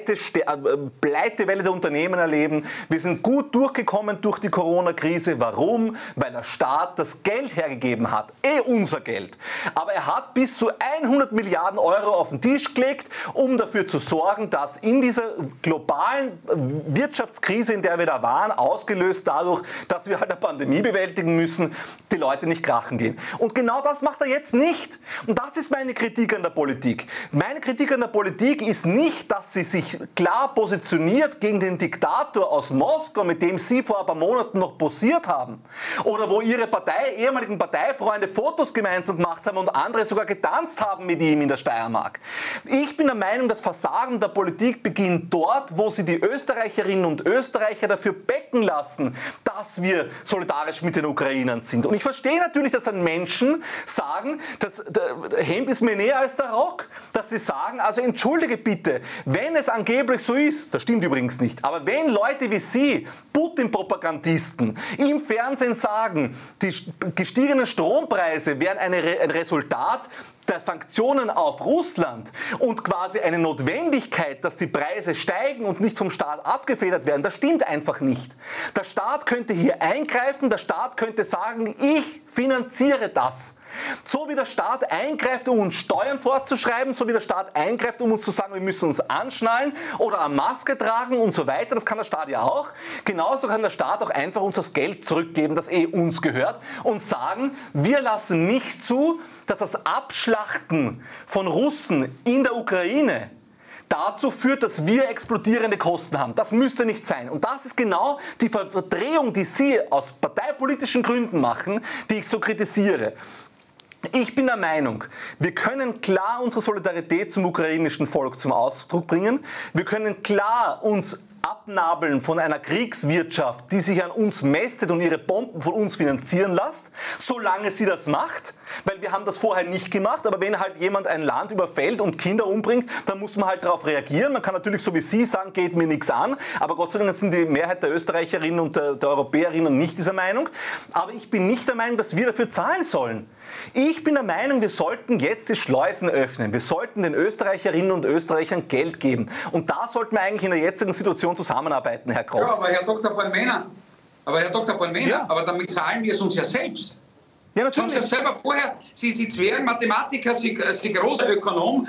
[SPEAKER 4] Pleitewelle der Unternehmen erleben, wir sind gut durchgekommen durch die Corona-Krise. Warum? Weil der Staat das Geld hergegeben hat, unser Geld. Aber er hat bis zu 100 Milliarden Euro auf den Tisch gelegt, um dafür zu sorgen, dass in dieser globalen Wirtschaftskrise, in der wir da waren, ausgelöst dadurch, dass wir halt eine Pandemie bewältigen müssen, die Leute nicht krachen gehen. Und genau das macht er jetzt nicht. Und das ist meine Kritik an der Politik. Meine Kritik an der Politik ist nicht, dass sie sich klar positioniert gegen den Diktator aus Moskau, mit dem Sie vor ein paar Monaten noch posiert haben. Oder wo Ihre ehemaligen Parteifreunde Fotos gemeinsam gemacht haben und andere sogar getanzt haben mit ihm in der Steiermark. Ich bin der Meinung, das Versagen der Politik beginnt dort, wo sie die Österreicherinnen und Österreicher dafür becken lassen, dass wir solidarisch mit den Ukrainern sind. Und ich verstehe natürlich, dass dann Menschen sagen, das Hemd ist mir näher als der Rock. Dass sie sagen, also entschuldige bitte, wenn es angeblich so ist, das stimmt übrigens nicht, aber wenn Leute wie Sie, Putin-Propagandisten, im Fernsehen sagen, die gestiegenen Strompreise wären ein Resultat der Sanktionen auf Russland und quasi eine Notwendigkeit, dass die Preise steigen und nicht vom Staat abgefedert werden, das stimmt einfach nicht. Der Staat könnte hier eingreifen, der Staat könnte sagen, ich finanziere das. So wie der Staat eingreift, um uns Steuern vorzuschreiben, so wie der Staat eingreift, um uns zu sagen, wir müssen uns anschnallen oder eine Maske tragen und so weiter, das kann der Staat ja auch. Genauso kann der Staat auch einfach uns das Geld zurückgeben, das uns gehört, und sagen, wir lassen nicht zu, dass das Abschlachten von Russen in der Ukraine dazu führt, dass wir explodierende Kosten haben. Das müsste nicht sein. Und das ist genau die Verdrehung, die Sie aus parteipolitischen Gründen machen, die ich so kritisiere. Ich bin der Meinung, wir können klar unsere Solidarität zum ukrainischen Volk zum Ausdruck bringen. Wir können klar uns abnabeln von einer Kriegswirtschaft, die sich an uns mästet und ihre Bomben von uns finanzieren lässt, solange sie das macht, weil wir haben das vorher nicht gemacht, aber wenn halt jemand ein Land überfällt und Kinder umbringt, dann muss man halt darauf reagieren. Man kann natürlich so wie Sie sagen, geht mir nichts an, aber Gott sei Dank sind die Mehrheit der Österreicherinnen und der Europäerinnen nicht dieser Meinung. Aber ich bin nicht der Meinung, dass wir dafür zahlen sollen. Ich bin der Meinung, wir sollten jetzt die Schleusen öffnen. Wir sollten den Österreicherinnen und Österreichern Geld geben. Und da sollten wir eigentlich in der jetzigen Situation zusammenarbeiten, Herr Gross.
[SPEAKER 3] Ja, aber Herr Dr. Bornmänner, ja. Aber damit zahlen wir es uns ja selbst. Ja, natürlich. Sie haben selber vorher, Sie wären Mathematiker, Sie großer Ökonom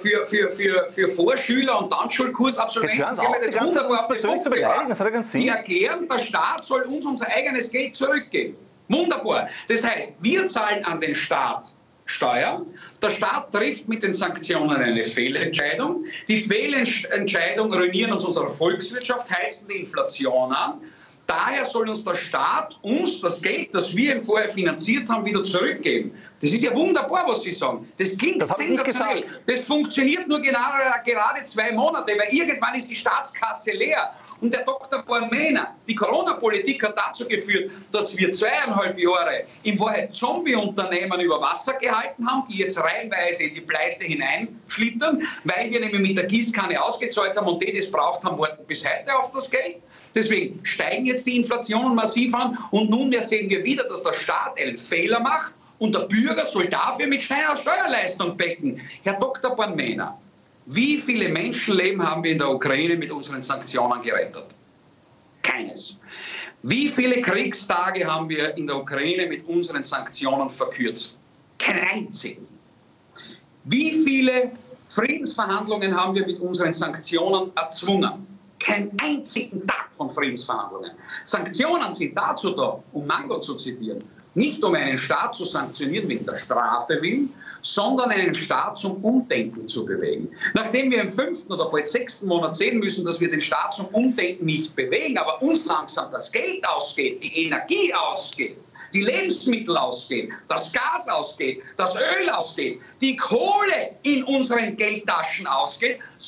[SPEAKER 3] für Vorschüler und dann Schulkursabsolventen. Sie haben das wunderbar auf den Punkt gebracht. Sie erklären, der Staat soll uns unser eigenes Geld zurückgeben. Wunderbar. Das heißt, wir zahlen an den Staat Steuern. Der Staat trifft mit den Sanktionen eine Fehlentscheidung. Die Fehlentscheidung ruiniert uns unsere Volkswirtschaft, heizt die Inflation an. Daher soll uns der Staat das Geld, das wir ihm vorher finanziert haben, wieder zurückgeben. Das ist ja wunderbar, was Sie sagen. Das klingt sensationell. Das funktioniert nur gerade 2 Monate, weil irgendwann ist die Staatskasse leer. Und der Dr. Bornmänner, die Corona-Politik hat dazu geführt, dass wir 2,5 Jahre in Wahrheit Zombie-Unternehmen über Wasser gehalten haben, die jetzt reihenweise in die Pleite hineinschlittern, weil wir nämlich mit der Gießkanne ausgezahlt haben und die das braucht haben, warten bis heute auf das Geld. Deswegen steigen jetzt die Inflationen massiv an und nunmehr sehen wir wieder, dass der Staat einen Fehler macht und der Bürger soll dafür mit einer Steuerleistung becken. Herr Dr. Bornmänner, wie viele Menschenleben haben wir in der Ukraine mit unseren Sanktionen gerettet? Keines. Wie viele Kriegstage haben wir in der Ukraine mit unseren Sanktionen verkürzt? Keinen einzigen. Wie viele Friedensverhandlungen haben wir mit unseren Sanktionen erzwungen? Keinen einzigen Tag von Friedensverhandlungen. Sanktionen sind dazu da, um Mango zu zitieren, nicht um einen Staat zu sanktionieren mit der Strafe willen, sondern einen Staat zum Umdenken zu bewegen. Nachdem wir im 5. oder bald 6. Monat sehen müssen, dass wir den Staat zum Umdenken nicht bewegen, aber uns langsam das Geld ausgeht, die Energie ausgeht, die Lebensmittel ausgehen, das Gas ausgeht, das Öl ausgeht, die Kohle in unseren Geldtaschen ausgeht, sollten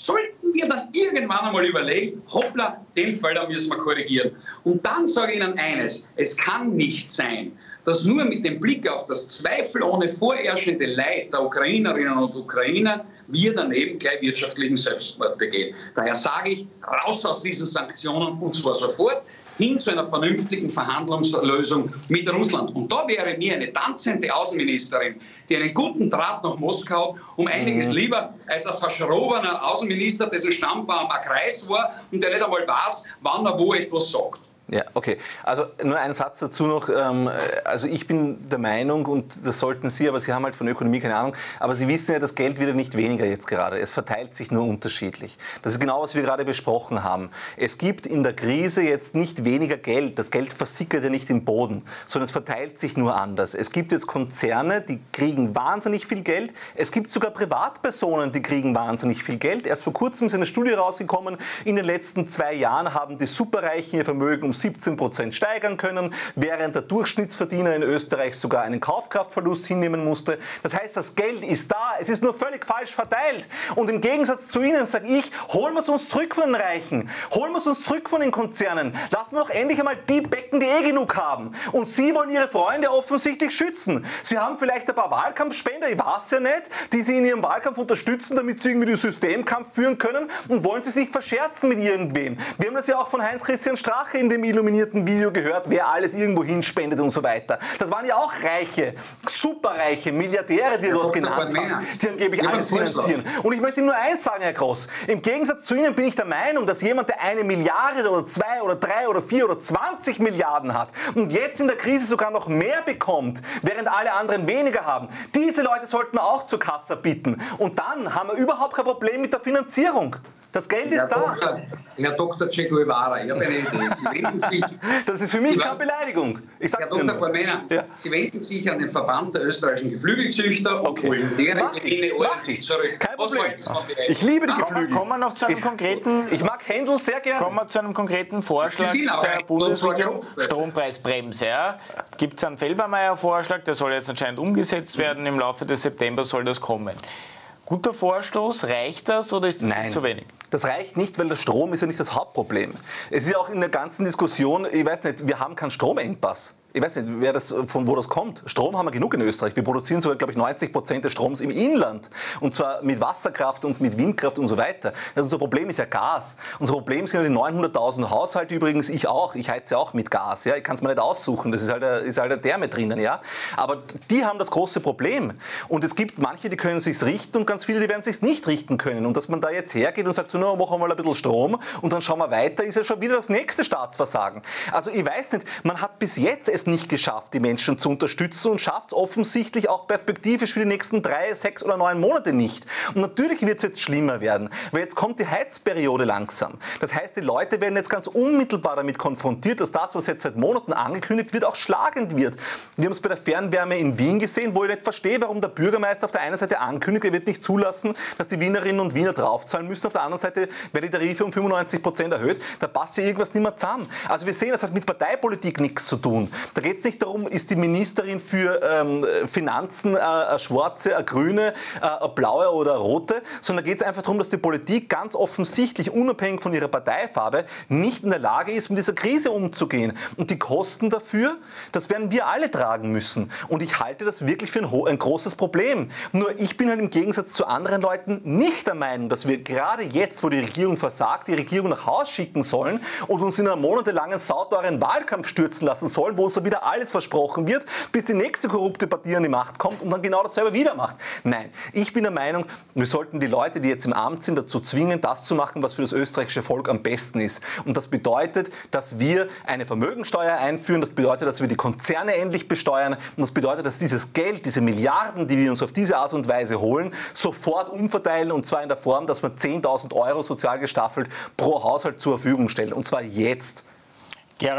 [SPEAKER 3] werden wir dann irgendwann einmal überlegen, hoppla, den Fehler müssen wir korrigieren. Und dann sage ich Ihnen eines, es kann nicht sein, dass nur mit dem Blick auf das zweifelsohne vorherrschende Leid der Ukrainerinnen und Ukrainer wir daneben gleich wirtschaftlichen Selbstmord begehen. Daher sage ich, raus aus diesen Sanktionen und zwar sofort, hin zu einer vernünftigen Verhandlungslösung mit Russland. Und da wäre mir eine tanzende Außenministerin, die einen guten Draht nach Moskau hat, um einiges lieber als ein verschrobener Außenminister, dessen Stammbaum ein Kreis war und der nicht einmal weiß, wann er wo etwas sagt.
[SPEAKER 4] Ja, okay. Also nur ein Satz dazu noch. Also ich bin der Meinung, und das sollten Sie, aber Sie haben halt von Ökonomie keine Ahnung, aber Sie wissen ja, das Geld wird nicht weniger jetzt gerade. Es verteilt sich nur unterschiedlich. Das ist genau, was wir gerade besprochen haben. Es gibt in der Krise jetzt nicht weniger Geld. Das Geld versickert ja nicht im Boden, sondern es verteilt sich nur anders. Es gibt jetzt Konzerne, die kriegen wahnsinnig viel Geld. Es gibt sogar Privatpersonen, die kriegen wahnsinnig viel Geld. Erst vor kurzem ist eine Studie rausgekommen. In den letzten 2 Jahren haben die Superreichen ihr Vermögen um 17% steigern können, während der Durchschnittsverdiener in Österreich sogar einen Kaufkraftverlust hinnehmen musste. Das heißt, das Geld ist da, es ist nur völlig falsch verteilt. Und im Gegensatz zu Ihnen sage ich, holen wir es uns zurück von den Reichen, holen wir es uns zurück von den Konzernen, lassen wir doch endlich einmal die becken, die eh genug haben. Und Sie wollen Ihre Freunde offensichtlich schützen. Sie haben vielleicht ein paar Wahlkampfspender, ich weiß ja nicht, die Sie in Ihrem Wahlkampf unterstützen, damit Sie irgendwie den Systemkampf führen können und wollen Sie es nicht verscherzen mit irgendwem. Wir haben das ja auch von Heinz-Christian Strache in dem illuminierten Video gehört, wer alles irgendwo hinspendet und so weiter. Das waren ja auch Reiche, superreiche Milliardäre, die er dort genannt hat, die angeblich alles finanzieren. Und ich möchte Ihnen nur eins sagen, Herr Gross, im Gegensatz zu Ihnen bin ich der Meinung, dass jemand, der 1 Milliarde oder 2 oder 3 oder 4 oder 20 Milliarden hat und jetzt in der Krise sogar noch mehr bekommt, während alle anderen weniger haben, diese Leute sollten wir auch zur Kasse bitten. Und dann haben wir überhaupt kein Problem mit der Finanzierung. Das Geld ist da.
[SPEAKER 3] Herr Dr. Che Guevara, ich habe eine Idee. Sie wenden sich,
[SPEAKER 4] das ist für mich keine Beleidigung. Ich sag's
[SPEAKER 3] Herr Dr. Formener, ja. Sie wenden sich an den Verband der österreichischen Geflügelzüchter und holen deren Gewinne ordentlich zurück.
[SPEAKER 4] Kein Problem. Ich liebe die Geflügel.
[SPEAKER 2] Kommen wir noch zu einem konkreten...
[SPEAKER 4] Ich mag Händel sehr gerne.
[SPEAKER 2] Kommen wir zu einem konkreten Vorschlag der Bundesregierung. Strompreisbremse. Ja. Gibt es einen Felbermayr-Vorschlag, der soll jetzt anscheinend umgesetzt werden. Im Laufe des September soll das kommen. Guter Vorstoß, reicht das oder ist das viel zu wenig?
[SPEAKER 4] Das reicht nicht, weil der Strom ist ja nicht das Hauptproblem. Es ist ja auch in der ganzen Diskussion, ich weiß nicht, wir haben keinen Stromengpass. Ich weiß nicht, von wo das kommt. Strom haben wir genug in Österreich. Wir produzieren sogar, glaube ich, 90% des Stroms im Inland. Und zwar mit Wasserkraft und mit Windkraft und so weiter. Also unser Problem ist ja Gas. Unser Problem sind ja die 900.000 Haushalte übrigens, ich auch. Ich heize auch mit Gas. Ja? Ich kann es mir nicht aussuchen. Das ist halt der mit drinnen. Ja? Aber die haben das große Problem. Und es gibt manche, die können es sich richten und ganz viele, die werden es sich nicht richten können. Und dass man da jetzt hergeht und sagt, so, no, machen wir mal ein bisschen Strom und dann schauen wir weiter, ist ja schon wieder das nächste Staatsversagen. Also ich weiß nicht, man hat bis jetzt es nicht geschafft, die Menschen zu unterstützen und schafft es offensichtlich auch perspektivisch für die nächsten 3, 6 oder 9 Monate nicht. Und natürlich wird es jetzt schlimmer werden, weil jetzt kommt die Heizperiode langsam. Das heißt, die Leute werden jetzt ganz unmittelbar damit konfrontiert, dass das, was jetzt seit Monaten angekündigt wird, auch schlagend wird. Wir haben es bei der Fernwärme in Wien gesehen, wo ich nicht verstehe, warum der Bürgermeister auf der einen Seite ankündigt, er wird nicht zulassen, dass die Wienerinnen und Wiener draufzahlen müssen, auf der anderen Seite werden die Tarife um 95% erhöht. Da passt ja irgendwas nicht mehr zusammen. Also wir sehen, das hat mit Parteipolitik nichts zu tun. Da geht es nicht darum, ist die Ministerin für Finanzen eine schwarze, eine grüne, eine blaue oder eine rote, sondern geht es einfach darum, dass die Politik ganz offensichtlich, unabhängig von ihrer Parteifarbe, nicht in der Lage ist, mit dieser Krise umzugehen. Und die Kosten dafür, das werden wir alle tragen müssen. Und ich halte das wirklich für ein großes Problem. Nur ich bin halt im Gegensatz zu anderen Leuten nicht der Meinung, dass wir gerade jetzt, wo die Regierung versagt, die Regierung nach Hause schicken sollen und uns in einem monatelangen sauteuren Wahlkampf stürzen lassen sollen, wo uns so wieder alles versprochen wird, bis die nächste korrupte Partei an die Macht kommt und dann genau dasselbe wieder macht. Nein, ich bin der Meinung, wir sollten die Leute, die jetzt im Amt sind, dazu zwingen, das zu machen, was für das österreichische Volk am besten ist. Und das bedeutet, dass wir eine Vermögensteuer einführen, das bedeutet, dass wir die Konzerne endlich besteuern und das bedeutet, dass dieses Geld, diese Milliarden, die wir uns auf diese Art und Weise holen, sofort umverteilen und zwar in der Form, dass wir 10.000 € sozial gestaffelt pro Haushalt zur Verfügung stellen und zwar jetzt.
[SPEAKER 2] Gerald,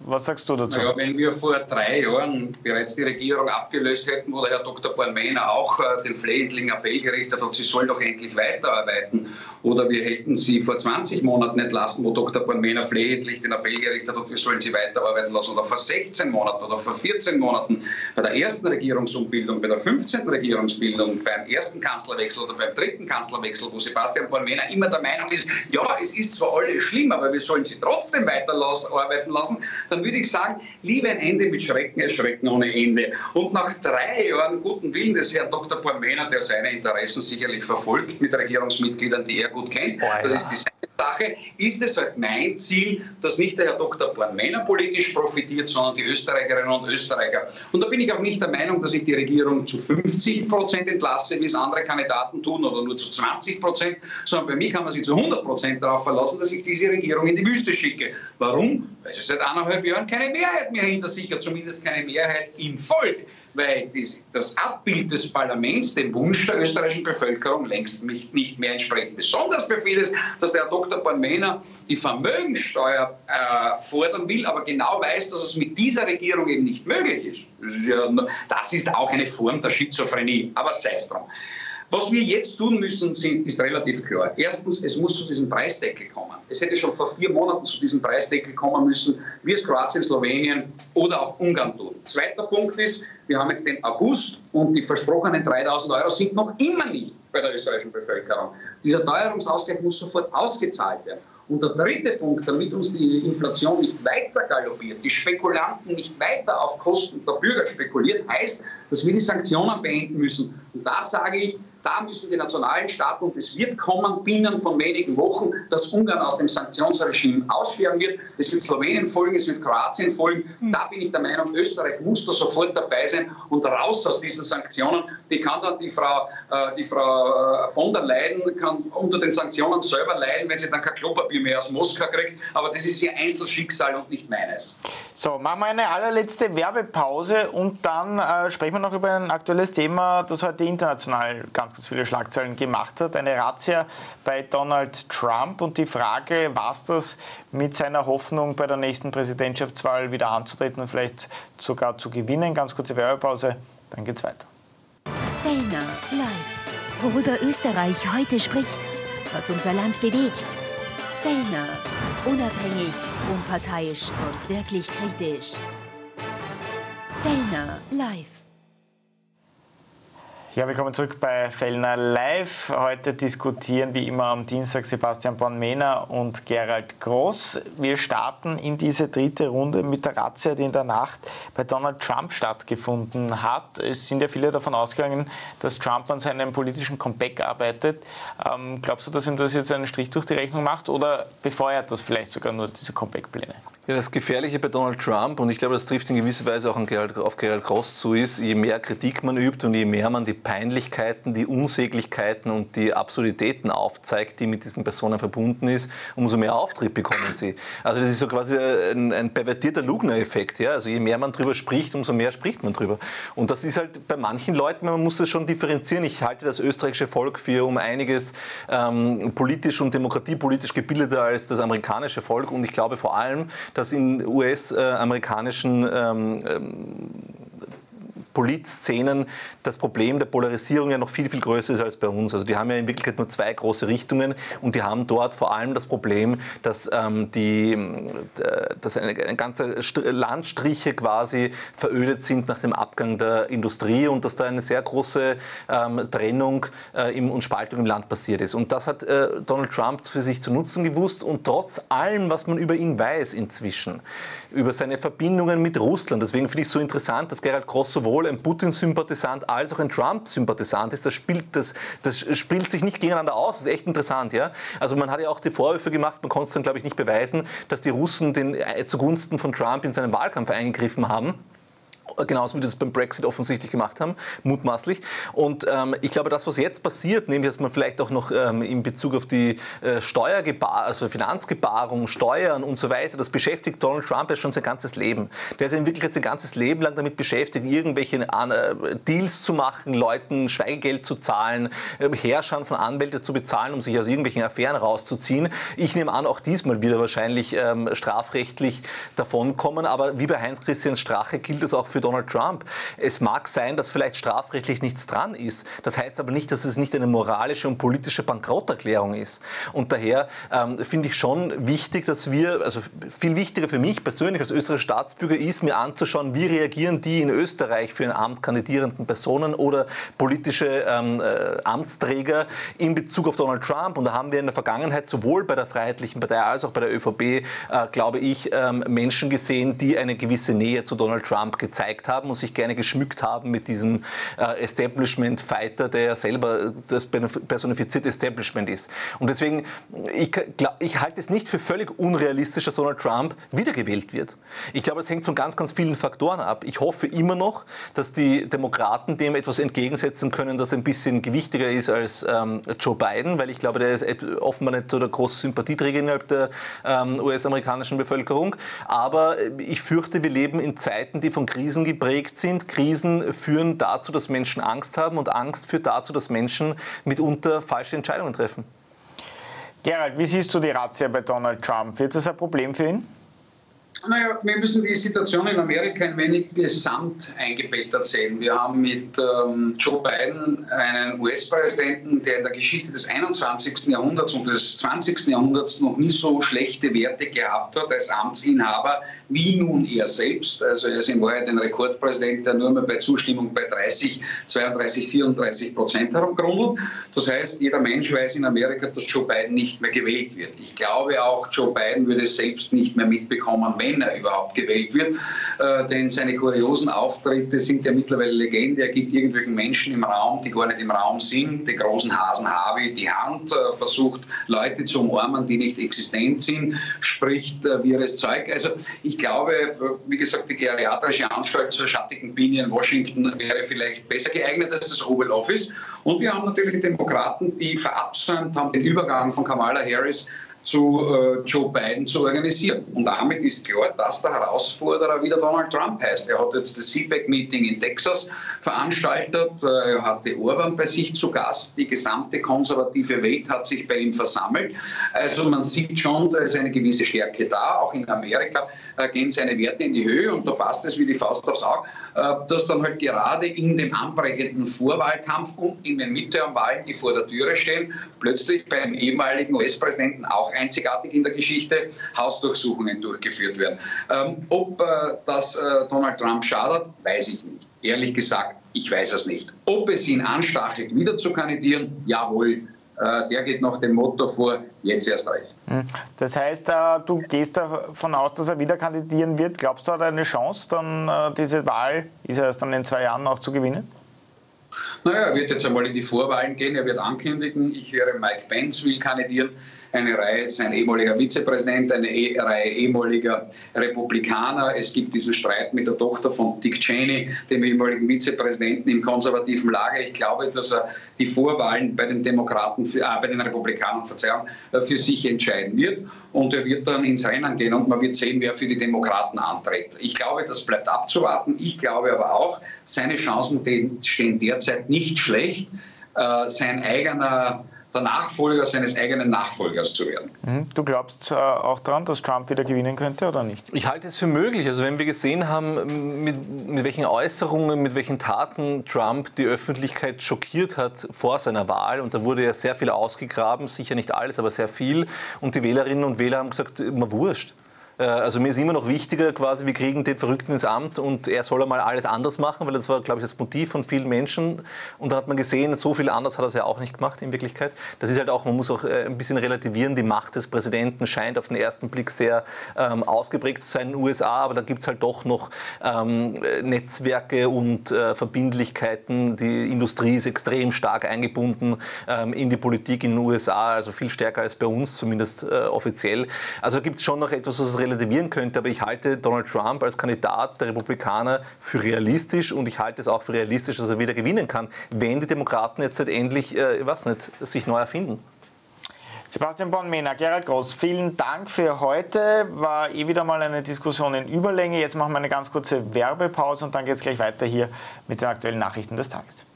[SPEAKER 2] Was sagst du dazu?
[SPEAKER 3] Naja, wenn wir vor 3 Jahren bereits die Regierung abgelöst hätten, wo der Herr Dr. Bornmähner auch den flehentlichen Appell gerichtet hat, sie soll doch endlich weiterarbeiten, oder wir hätten sie vor 20 Monaten entlassen, wo Dr. Bornmäner flehentlich den Appell gerichtet hat, wir sollen sie weiterarbeiten lassen, oder vor 16 Monaten oder vor 14 Monaten bei der ersten Regierungsumbildung, bei der 15. Regierungsbildung, beim ersten Kanzlerwechsel oder beim dritten Kanzlerwechsel, wo Sebastian Bornmäner immer der Meinung ist, ja, es ist zwar alles schlimm, aber wir sollen sie trotzdem weiterarbeiten lassen, dann würde ich sagen, lieber ein Ende mit Schrecken als Schrecken ohne Ende. Und nach 3 Jahren guten Willen des Herrn Dr. Bornmäner, der seine Interessen sicherlich verfolgt mit Regierungsmitgliedern, die er gut kennt, das ist die Sache, ist es halt mein Ziel, dass nicht der Herr Dr. Bornmäner politisch profitiert, sondern die Österreicherinnen und Österreicher. Und da bin ich auch nicht der Meinung, dass ich die Regierung zu 50% entlasse, wie es andere Kandidaten tun, oder nur zu 20%, sondern bei mir kann man sich zu 100% darauf verlassen, dass ich diese Regierung in die Wüste schicke. Warum? Weil sie seit 1,5 Jahren keine Mehrheit mehr hinter sich hat, zumindest keine Mehrheit im Volk. Weil das Abbild des Parlaments dem Wunsch der österreichischen Bevölkerung längst nicht mehr entspricht. Besonders befehlt es, dass der Herr Dr. Bornmäner die Vermögensteuer fordern will, aber genau weiß, dass es mit dieser Regierung eben nicht möglich ist. Das ist auch eine Form der Schizophrenie, aber sei es drum. Was wir jetzt tun müssen, ist relativ klar. Erstens, es muss zu diesem Preisdeckel kommen. Es hätte schon vor 4 Monaten zu diesem Preisdeckel kommen müssen, wie es Kroatien, Slowenien oder auch Ungarn tun. Zweiter Punkt ist, wir haben jetzt den August und die versprochenen 3.000 Euro sind noch immer nicht bei der österreichischen Bevölkerung. Dieser Teuerungsausgleich muss sofort ausgezahlt werden. Und der dritte Punkt, damit uns die Inflation nicht weiter galoppiert, die Spekulanten nicht weiter auf Kosten der Bürger spekuliert, heißt, dass wir die Sanktionen beenden müssen. Und da sage ich, da müssen die nationalen Staaten, und es wird kommen binnen von wenigen Wochen, dass Ungarn aus dem Sanktionsregime aussterben wird. Es wird Slowenien folgen, es wird Kroatien folgen. Da bin ich der Meinung, Österreich muss da sofort dabei sein und raus aus diesen Sanktionen. Die kann dann die Frau von der Leyen kann unter den Sanktionen selber leiden, wenn sie dann kein Klopapier mehr aus Moskau kriegt. Aber das ist ihr Einzelschicksal und nicht meines.
[SPEAKER 2] So, machen wir eine allerletzte Werbepause und dann sprechen wir noch über ein aktuelles Thema, das heute international ganz viele Schlagzeilen gemacht hat. Eine Razzia bei Donald Trump und die Frage, was das mit seiner Hoffnung bei der nächsten Präsidentschaftswahl wieder anzutreten und vielleicht sogar zu gewinnen. Ganz kurze Werbepause, dann geht's weiter.
[SPEAKER 1] Fellner live. Worüber Österreich heute spricht, was unser Land bewegt. Fellner. Unabhängig, unparteiisch und wirklich kritisch. Fellner live.
[SPEAKER 2] Ja, willkommen zurück bei Fellner Live. Heute diskutieren wie immer am Dienstag Sebastian Bornmäner und Gerald Groß. Wir starten in diese dritte Runde mit der Razzia, die in der Nacht bei Donald Trump stattgefunden hat. Es sind ja viele davon ausgegangen, dass Trump an seinem politischen Comeback arbeitet. Glaubst du, dass ihm das jetzt einen Strich durch die Rechnung macht oder befeuert das vielleicht sogar nur diese Comeback-Pläne?
[SPEAKER 4] Ja, das Gefährliche bei Donald Trump, und ich glaube, das trifft in gewisser Weise auch auf Gerald Groß zu, ist, je mehr Kritik man übt und je mehr man die Peinlichkeiten, die Unsäglichkeiten und die Absurditäten aufzeigt, die mit diesen Personen verbunden ist, umso mehr Auftrieb bekommen sie. Also das ist so quasi ein pervertierter Lugner-Effekt. Ja? Also je mehr man drüber spricht, umso mehr spricht man drüber. Und das ist halt bei manchen Leuten, man muss das schon differenzieren. Ich halte das österreichische Volk für um einiges politisch und demokratiepolitisch gebildeter als das amerikanische Volk. Und ich glaube vor allem, dass in US-amerikanischen Politszenen das Problem der Polarisierung ja noch viel, viel größer ist als bei uns. Also die haben ja in Wirklichkeit nur 2 große Richtungen und die haben dort vor allem das Problem, dass eine ganze Landstriche quasi verödet sind nach dem Abgang der Industrie und dass da eine sehr große Trennung und Spaltung im Land passiert ist. Und das hat Donald Trump für sich zu nutzen gewusst und trotz allem, was man über ihn weiß inzwischen, über seine Verbindungen mit Russland. Deswegen finde ich es so interessant, dass Gerald Groß sowohl ein Putin-Sympathisant als auch ein Trump-Sympathisant ist. Das spielt sich nicht gegeneinander aus. Das ist echt interessant. Ja? Also man hat ja auch die Vorwürfe gemacht, man konnte es dann, glaube ich, nicht beweisen, dass die Russen zugunsten von Trump in seinen Wahlkampf eingegriffen haben. Genauso wie das beim Brexit offensichtlich gemacht haben, mutmaßlich. Und ich glaube, das, was jetzt passiert, nämlich dass man vielleicht auch noch in Bezug auf die also Finanzgebarung, Steuern und so weiter, das beschäftigt Donald Trump ja schon sein ganzes Leben. Der ist in Wirklichkeit sein ganzes Leben lang damit beschäftigt, irgendwelche Deals zu machen, Leuten Schweigegeld zu zahlen, Herrschern von Anwälten zu bezahlen, um sich aus irgendwelchen Affären rauszuziehen. Ich nehme an, auch diesmal wieder wahrscheinlich strafrechtlich davonkommen, aber wie bei Heinz-Christian Strache gilt es auch für Donald Trump. Es mag sein, dass vielleicht strafrechtlich nichts dran ist. Das heißt aber nicht, dass es nicht eine moralische und politische Bankrotterklärung ist. Und daher finde ich schon wichtig, dass wir, also viel wichtiger für mich persönlich als österreichischer Staatsbürger ist, mir anzuschauen, wie reagieren die in Österreich für ein Amt kandidierenden Personen oder politische Amtsträger in Bezug auf Donald Trump. Und da haben wir in der Vergangenheit sowohl bei der Freiheitlichen Partei als auch bei der ÖVP, glaube ich, Menschen gesehen, die eine gewisse Nähe zu Donald Trump gezeigt haben und sich gerne geschmückt haben mit diesem Establishment-Fighter, der ja selber das personifizierte Establishment ist. Und deswegen, ich halte es nicht für völlig unrealistisch, dass Donald Trump wiedergewählt wird. Ich glaube, das hängt von ganz, ganz vielen Faktoren ab. Ich hoffe immer noch, dass die Demokraten dem etwas entgegensetzen können, das ein bisschen gewichtiger ist als Joe Biden, weil ich glaube, der ist offenbar nicht so der große Sympathieträger innerhalb der US-amerikanischen Bevölkerung. Aber ich fürchte, wir leben in Zeiten, die von Krisen geprägt sind. Krisen führen dazu, dass Menschen Angst haben und Angst führt dazu, dass Menschen mitunter falsche Entscheidungen treffen.
[SPEAKER 2] Gerald, wie siehst du die Razzia bei Donald Trump? Wird das ein Problem für ihn?
[SPEAKER 3] Naja, wir müssen die Situation in Amerika ein wenig gesamt eingebettet sehen. Wir haben mit Joe Biden einen US-Präsidenten, der in der Geschichte des 21. Jahrhunderts und des 20. Jahrhunderts noch nie so schlechte Werte gehabt hat als Amtsinhaber wie nun er selbst. Also er ist in Wahrheit ein Rekordpräsident, der nur mehr bei Zustimmung bei 32, 34% herumgrundelt. Das heißt, jeder Mensch weiß in Amerika, dass Joe Biden nicht mehr gewählt wird. Ich glaube auch, Joe Biden würde es selbst nicht mehr mitbekommen, wenn er überhaupt gewählt wird, denn seine kuriosen Auftritte sind ja mittlerweile Legende. Er gibt irgendwelchen Menschen im Raum, die gar nicht im Raum sind, den großen Hasen Harvey, die Hand, versucht Leute zu umarmen, die nicht existent sind, spricht wirres Zeug. Also ich glaube, wie gesagt, die geriatrische Anstalt zur schattigen Biene in Washington wäre vielleicht besser geeignet als das Oval Office. Und wir haben natürlich die Demokraten, die verabsäumt haben, den Übergang von Kamala Harris zu Joe Biden zu organisieren. Und damit ist klar, dass der Herausforderer wieder Donald Trump heißt. Er hat jetzt das CPAC-Meeting in Texas veranstaltet. Er hatte Orban bei sich zu Gast. Die gesamte konservative Welt hat sich bei ihm versammelt. Also man sieht schon, da ist eine gewisse Stärke da. Auch in Amerika gehen seine Werte in die Höhe. Und da passt es wie die Faust aufs Auge, dass dann halt gerade in dem anbrechenden Vorwahlkampf und in den Midterm-Wahlen, die vor der Türe stehen, plötzlich beim ehemaligen US-Präsidenten auch einzigartig in der Geschichte Hausdurchsuchungen durchgeführt werden. Ob das Donald Trump schadet, weiß ich nicht. Ehrlich gesagt, ich weiß es nicht. Ob es ihn anstachelt, wieder zu kandidieren, jawohl. Der geht nach dem Motto vor, jetzt erst recht.
[SPEAKER 2] Das heißt, du gehst davon aus, dass er wieder kandidieren wird. Glaubst du, hat er eine Chance, dann diese Wahl, ist er erst dann in 2 Jahren auch zu gewinnen?
[SPEAKER 3] Naja, er wird jetzt einmal in die Vorwahlen gehen, er wird ankündigen, ich höre, Mike Pence will kandidieren. Eine Reihe, sein ehemaliger Vizepräsident, eine Reihe ehemaliger Republikaner. Es gibt diesen Streit mit der Tochter von Dick Cheney, dem ehemaligen Vizepräsidenten im konservativen Lager. Ich glaube, dass er die Vorwahlen bei den bei den Republikanern, für sich entscheiden wird. Und er wird dann ins Rennen gehen und man wird sehen, wer für die Demokraten antritt. Ich glaube, das bleibt abzuwarten. Ich glaube aber auch, seine Chancen stehen derzeit nicht schlecht, der Nachfolger seines eigenen Nachfolgers zu werden.
[SPEAKER 2] Du glaubst auch daran, dass Trump wieder gewinnen könnte oder nicht?
[SPEAKER 4] Ich halte es für möglich. Also wenn wir gesehen haben, mit welchen Äußerungen, mit welchen Taten Trump die Öffentlichkeit schockiert hat vor seiner Wahl, und da wurde ja sehr viel ausgegraben, sicher nicht alles, aber sehr viel, und die Wählerinnen und Wähler haben gesagt, mir wurscht. Also mir ist immer noch wichtiger, quasi, wir kriegen den Verrückten ins Amt und er soll einmal alles anders machen, weil das war, glaube ich, das Motiv von vielen Menschen. Und dann hat man gesehen, so viel anders hat er es ja auch nicht gemacht in Wirklichkeit. Das ist halt auch, man muss auch ein bisschen relativieren, die Macht des Präsidenten scheint auf den ersten Blick sehr ausgeprägt zu sein in den USA, aber da gibt es halt doch noch Netzwerke und Verbindlichkeiten. Die Industrie ist extrem stark eingebunden in die Politik in den USA, also viel stärker als bei uns, zumindest offiziell. Also da gibt es schon noch etwas, was relativiert relativieren könnte, aber ich halte Donald Trump als Kandidat der Republikaner für realistisch und ich halte es auch für realistisch, dass er wieder gewinnen kann, wenn die Demokraten jetzt endlich, sich neu erfinden.
[SPEAKER 2] Sebastian Born-Mehner, Gerald Groß, vielen Dank für heute. War wieder mal eine Diskussion in Überlänge. Jetzt machen wir eine ganz kurze Werbepause und dann geht es gleich weiter hier mit den aktuellen Nachrichten des Tages.